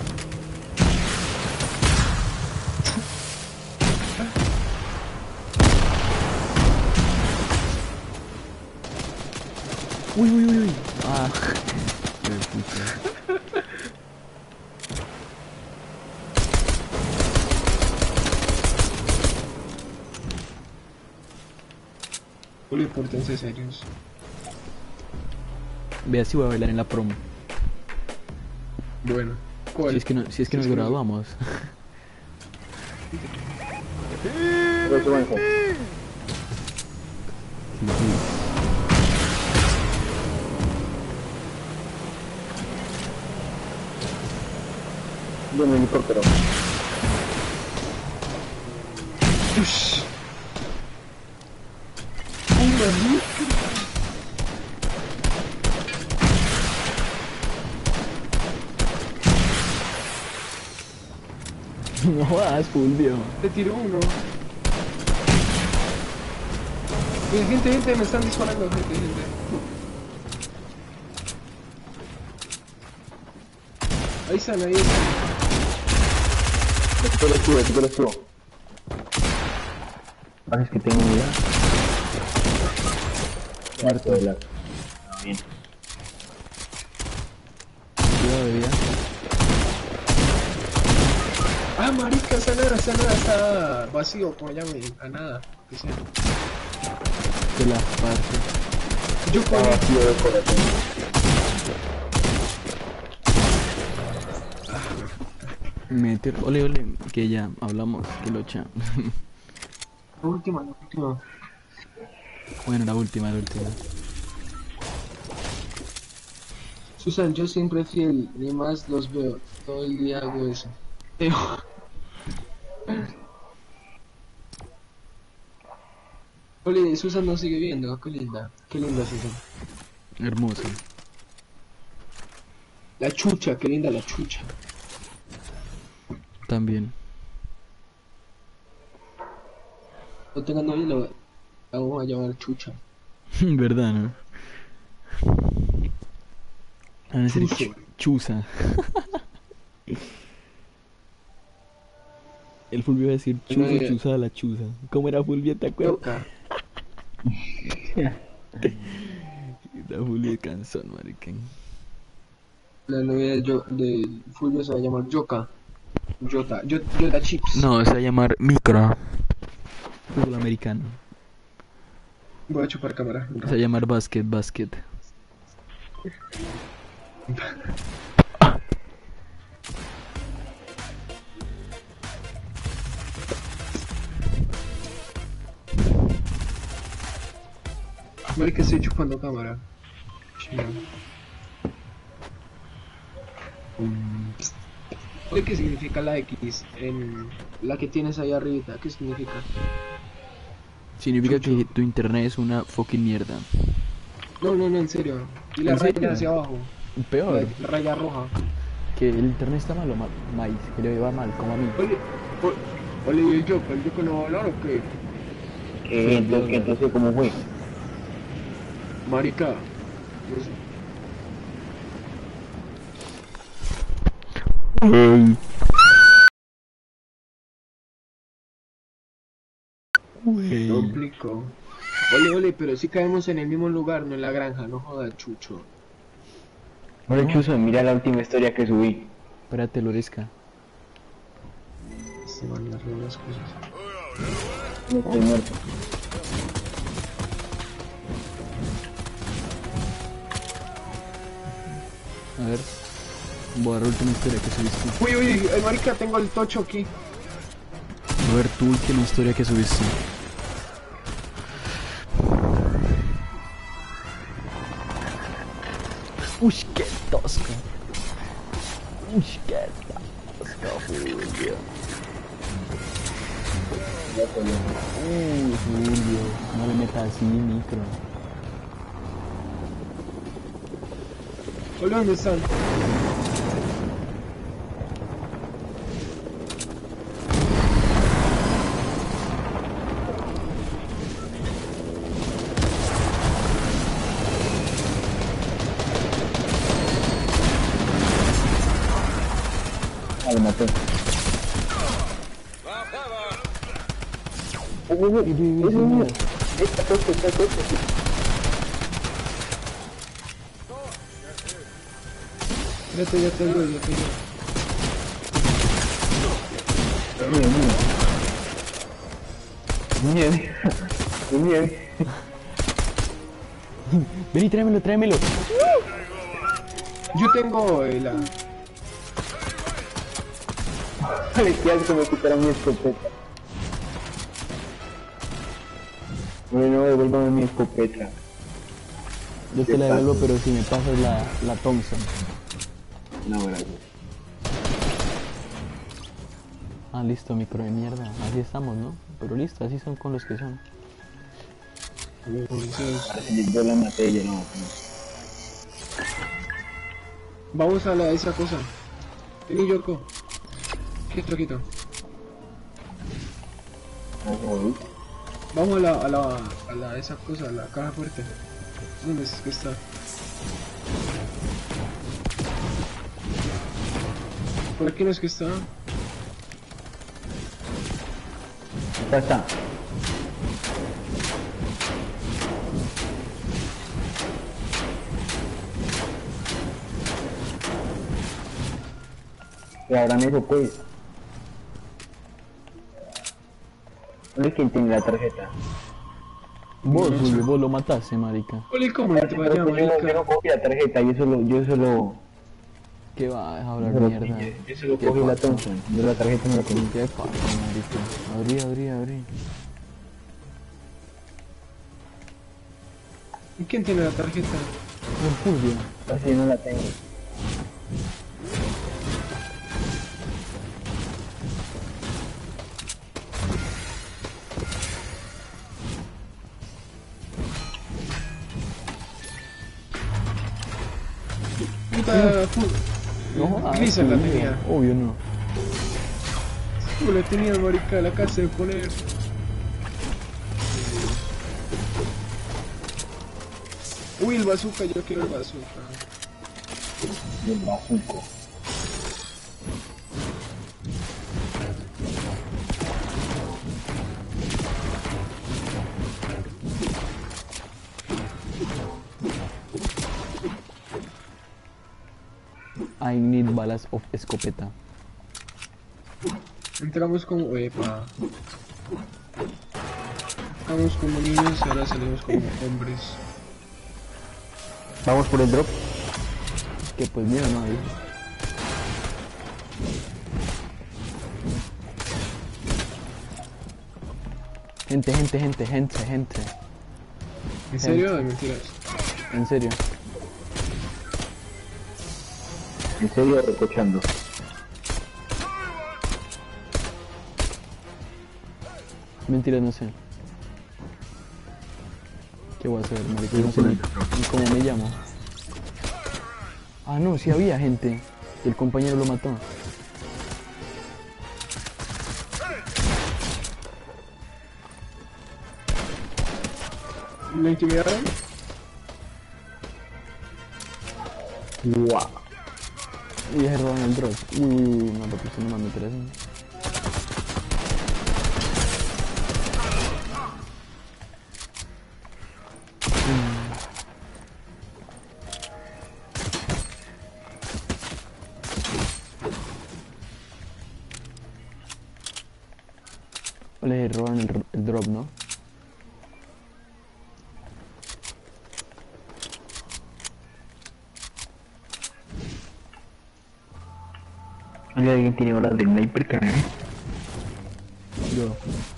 Uy. Ah. Qué puta. Ole, pórtense serios. Vea si voy a bailar en la promo. Bueno. ¿Cuál? Si es que nos graduamos. Yo me helicóptero. Ush. Marica. No jodas, Fulvio. Te tiró uno. Gente, me están disparando, gente. Ahí están. Aquí lo subo. Parece que tengo vida. Muerto. Bien. Cuidado de vida. Ah, marica, esa nada está vacío, como llame, a nada. Que sea. De la parte. Yo con Vacío de corazón. Meter. Ole, que ya hablamos, que lo echa. la última. Bueno, la última. Susan, yo siempre fiel, ni más los veo, todo el día hago eso. Ole, Susan nos sigue viendo, qué linda Susan. Hermosa. La chucha, qué linda la chucha. También. No tengo novia, la vamos a llamar chucha. ¿Verdad, no? Van a decir Chuzo. chuza. El Fulvio va a decir chuzo, chuzada la chuza. ¿Cómo era Fulvio? ¿Te acuerdas? Loca. La Fulvio cansón, marica. La novia de Fulvio se va a llamar Yoka. Yota Chips. No, se va a llamar Micro. Fútbol americano. Voy a chupar cámara. Se va a llamar Basket. Vale que estoy chupando cámara. ¿Qué significa la X en la que tienes ahí arriba? ¿Qué significa? Significa que tu internet es una fucking mierda. No, en serio. Y la ¿En serio? raya hacia abajo. Peor. La raya roja. Que el internet está mal o mal. Que le va mal, como a mí. Ole, ¿y el Yoko no va a hablar o qué? Entonces, ¿cómo fue? Marica. No sé. Güey. Complico. Ole, pero si caemos en el mismo lugar, no en la granja, no joda, Chucho. Bueno, Chuzo, mira la última historia que subí. Espérate, Lorisca. Se van a arreglar las cosas. Estoy muerto. A ver. Voy a dar la última historia que subiste. Uy, marica, tengo el tocho aquí. A ver, tu última historia que subiste. Uy, qué tosca. Uy, qué tosca, Julio. Julio, no le metas así micro. Hola, ¿dónde están? Ah, lo maté. Está tocho. Ya te doy. Nieve. Vení, tráemelo. Yo tengo la... Vale, qué asco, me quitaron mi escopeta. Bueno, devuélvame mi escopeta. Yo te la devuelvo, pero si me pasas la Thompson. No, gracias. Ah, listo, micro de mierda. Así estamos, ¿no? Pero listo, así son con los que son. Entonces, Ahora si yo la maté, ya no. vamos a esa cosa. Vení, Yoko. Quieto. Vamos a la esa cosa, a la caja fuerte. ¿Dónde es que está? Por aquí no es que está. Ya está. Y ahora eso pues. ¿Dónde quién tiene la tarjeta? Vos, Julio, vos lo mataste, marica. Ole, ¿cómo no te vaya, Yo no marica? cogí la tarjeta, yo solo ¿Qué va a hablar mierda? yo solo ¿Qué cogí la pasa? Thompson, yo la tarjeta no la cogí. ¿Qué pasa, marica? Abrí. ¿Y quién tiene la tarjeta? No, Julio. Así no la tengo. Puta, No, Grisa la Julio. tenía. Obvio no. Tú la tenías, marica, la casa de poner. Uy, el bazooka, yo quiero el bazooka. Y el bazuco. I need balas of escopeta. Entramos como... Epa. Entramos como niños y ahora salimos como hombres. Vamos por el drop. Que pues mira, no hay. Gente. ¿En serio? De mentiras. En serio. En serio, recochando. Mentira, no sé. ¿Qué voy a hacer, marica? No sé ni cómo me llamo. Ah, no, sí había gente. Y el compañero lo mató. ¿Lo intimidaron? Guau. Y ya roban el drop. Uy, no, porque si no me meteré eso. le roban el drop, ¿no? ¿Alguien tiene horas de sniper, canal? Yo.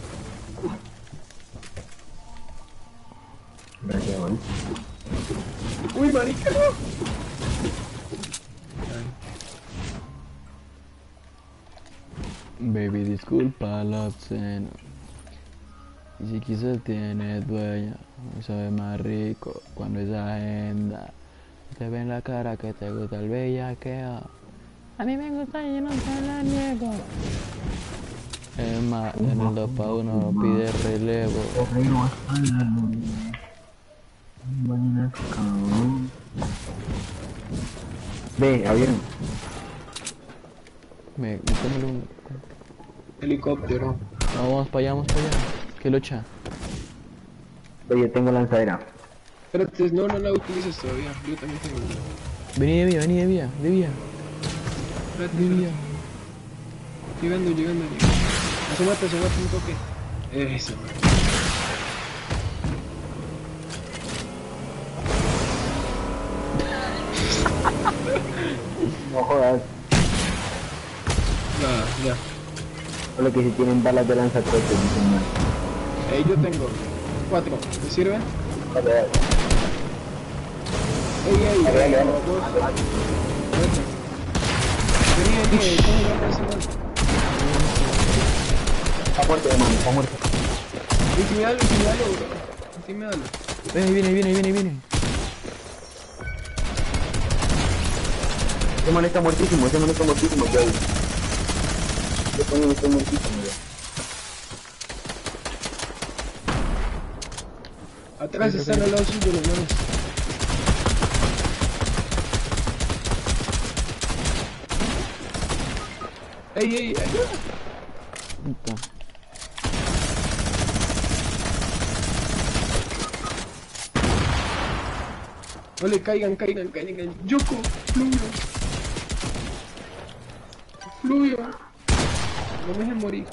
Gracias, man. Uy, marica, no. Baby, disculpa lo obsceno. Y si quizás tiene dueño, sabe más rico cuando esa agenda te ve en la cara que te gusta el bellaqueo. A mí me gusta y yo no te la niego. Es más, en el 2 pa' 1 pide relevo. Ve, abrieron. Métemelo un... Helicóptero. Vamos para allá, vamos para allá. ¿Qué locha? Ve, yo tengo lanzadera. Espérate, no la utilices todavía. Yo también tengo una. Vení de vía. Espérate, De vía. Llegando. Asómate un toque. Eso. No jodas. Ya. Solo que si tienen balas de lanzacohetes, dicen mal. Yo tengo 4. ¿Me sirve? Vale, dale. Ey, Dale. dos. Vení, ¿cómo va a ese man? Está muerto, hermano, está muerto. Intimidalo. Viene. Ese man está muertísimo, yo. Yo también estoy muertísimo, yo. Atrás están al lado suyo los manos. Ey, ayuda. Puta. No le caigan. Yoko, Fluvio. No me dejen morir.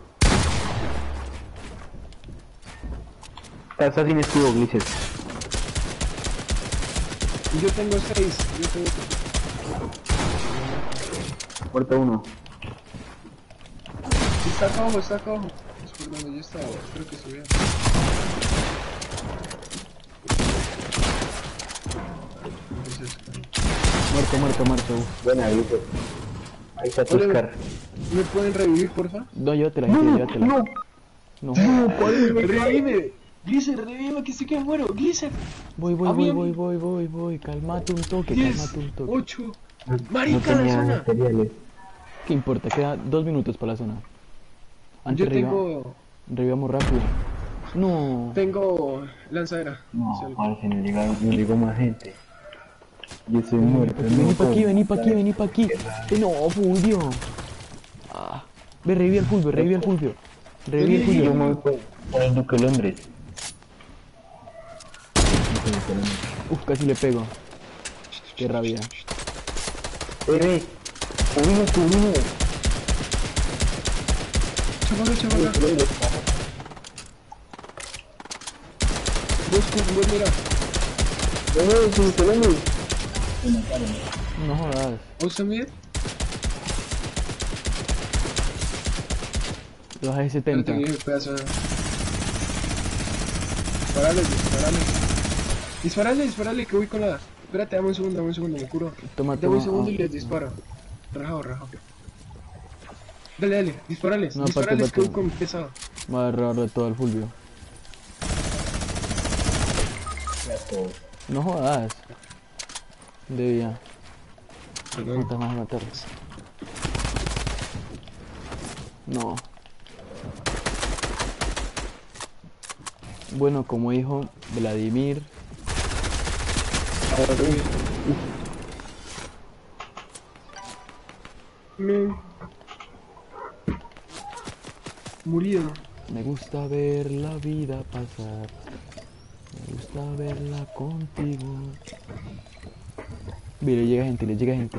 Estás sin escudo, Glitches. Y yo tengo 6. Muerto uno. Está acá abajo. Es por donde yo estaba. Creo que subía. Muerto. Buena, Glitches. Ahí está tu Oscar. ¿Me pueden revivir, porfa? No, llévatela. No. Revive. Glisser, revive que se queda bueno. Glisser. Voy. Calmate un toque. 10, 8. Marica, no la tenía zona. materiales. ¿Qué importa? Queda 2 minutos para la zona. Yo tengo Revivamos rápido. No. Tengo lanzadera. No, Sí, parce, no llegó más gente. Yo soy muerto. Vení pa' aquí. No, Fulvio. Ve, revive al Fulvio. Yo me voy por el Duque de Londres. Uf, casi le pego. Qué rabia. Ve. Subimos. Chaval. Vos mira. No jodas. ¿Vos también? Lo bajé 70. Disparale, que voy con la... Espérate, dame un segundo, me curo. Toma. Dame un segundo y les disparo. Rajado. Dale, disparale, No, disparales que aparte. voy con pesado. Voy a agarrar de todo al Fulvio. No jodas. Debía. ¿Cuántas más matarlos? No. Bueno, como dijo Vladimir. Murido. Me gusta ver la vida pasar. Me gusta verla contigo. Mira, le llega gente.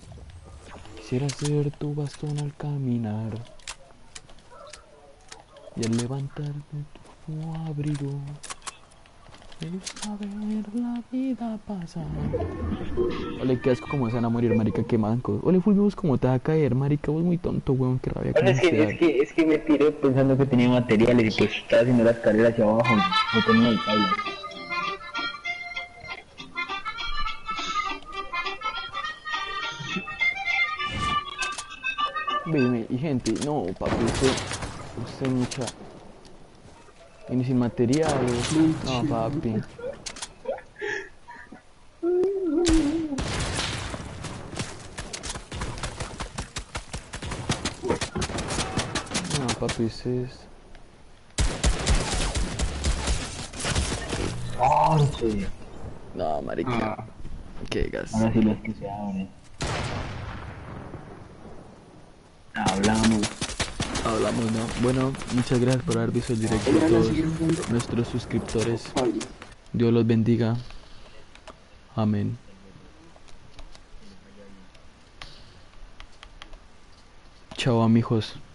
Quisiera ser tu bastón al caminar. Y al levantarme tu abrigo, me gusta ver la vida pasar. Ole, qué asco como se van a morir, marica, qué manco. Ole, Fulvio, cómo te va a caer, marica, vos muy tonto, weón, qué rabia. Bueno, es que me tiré pensando que tenía materiales y pues estaba haciendo la escalera hacia abajo, no tenía el tabla. Veme, y gente, no, papi, usted mucha. Y sin materiales, no, papi. No, papi, ese es. Sí. No, marica. Qué gas. Ahora sí los que se abren. Hablamos. Hablamos, ¿no? Bueno, muchas gracias por haber visto el directo a todos nuestros suscriptores. Dios los bendiga. Amén. Chao, amigos.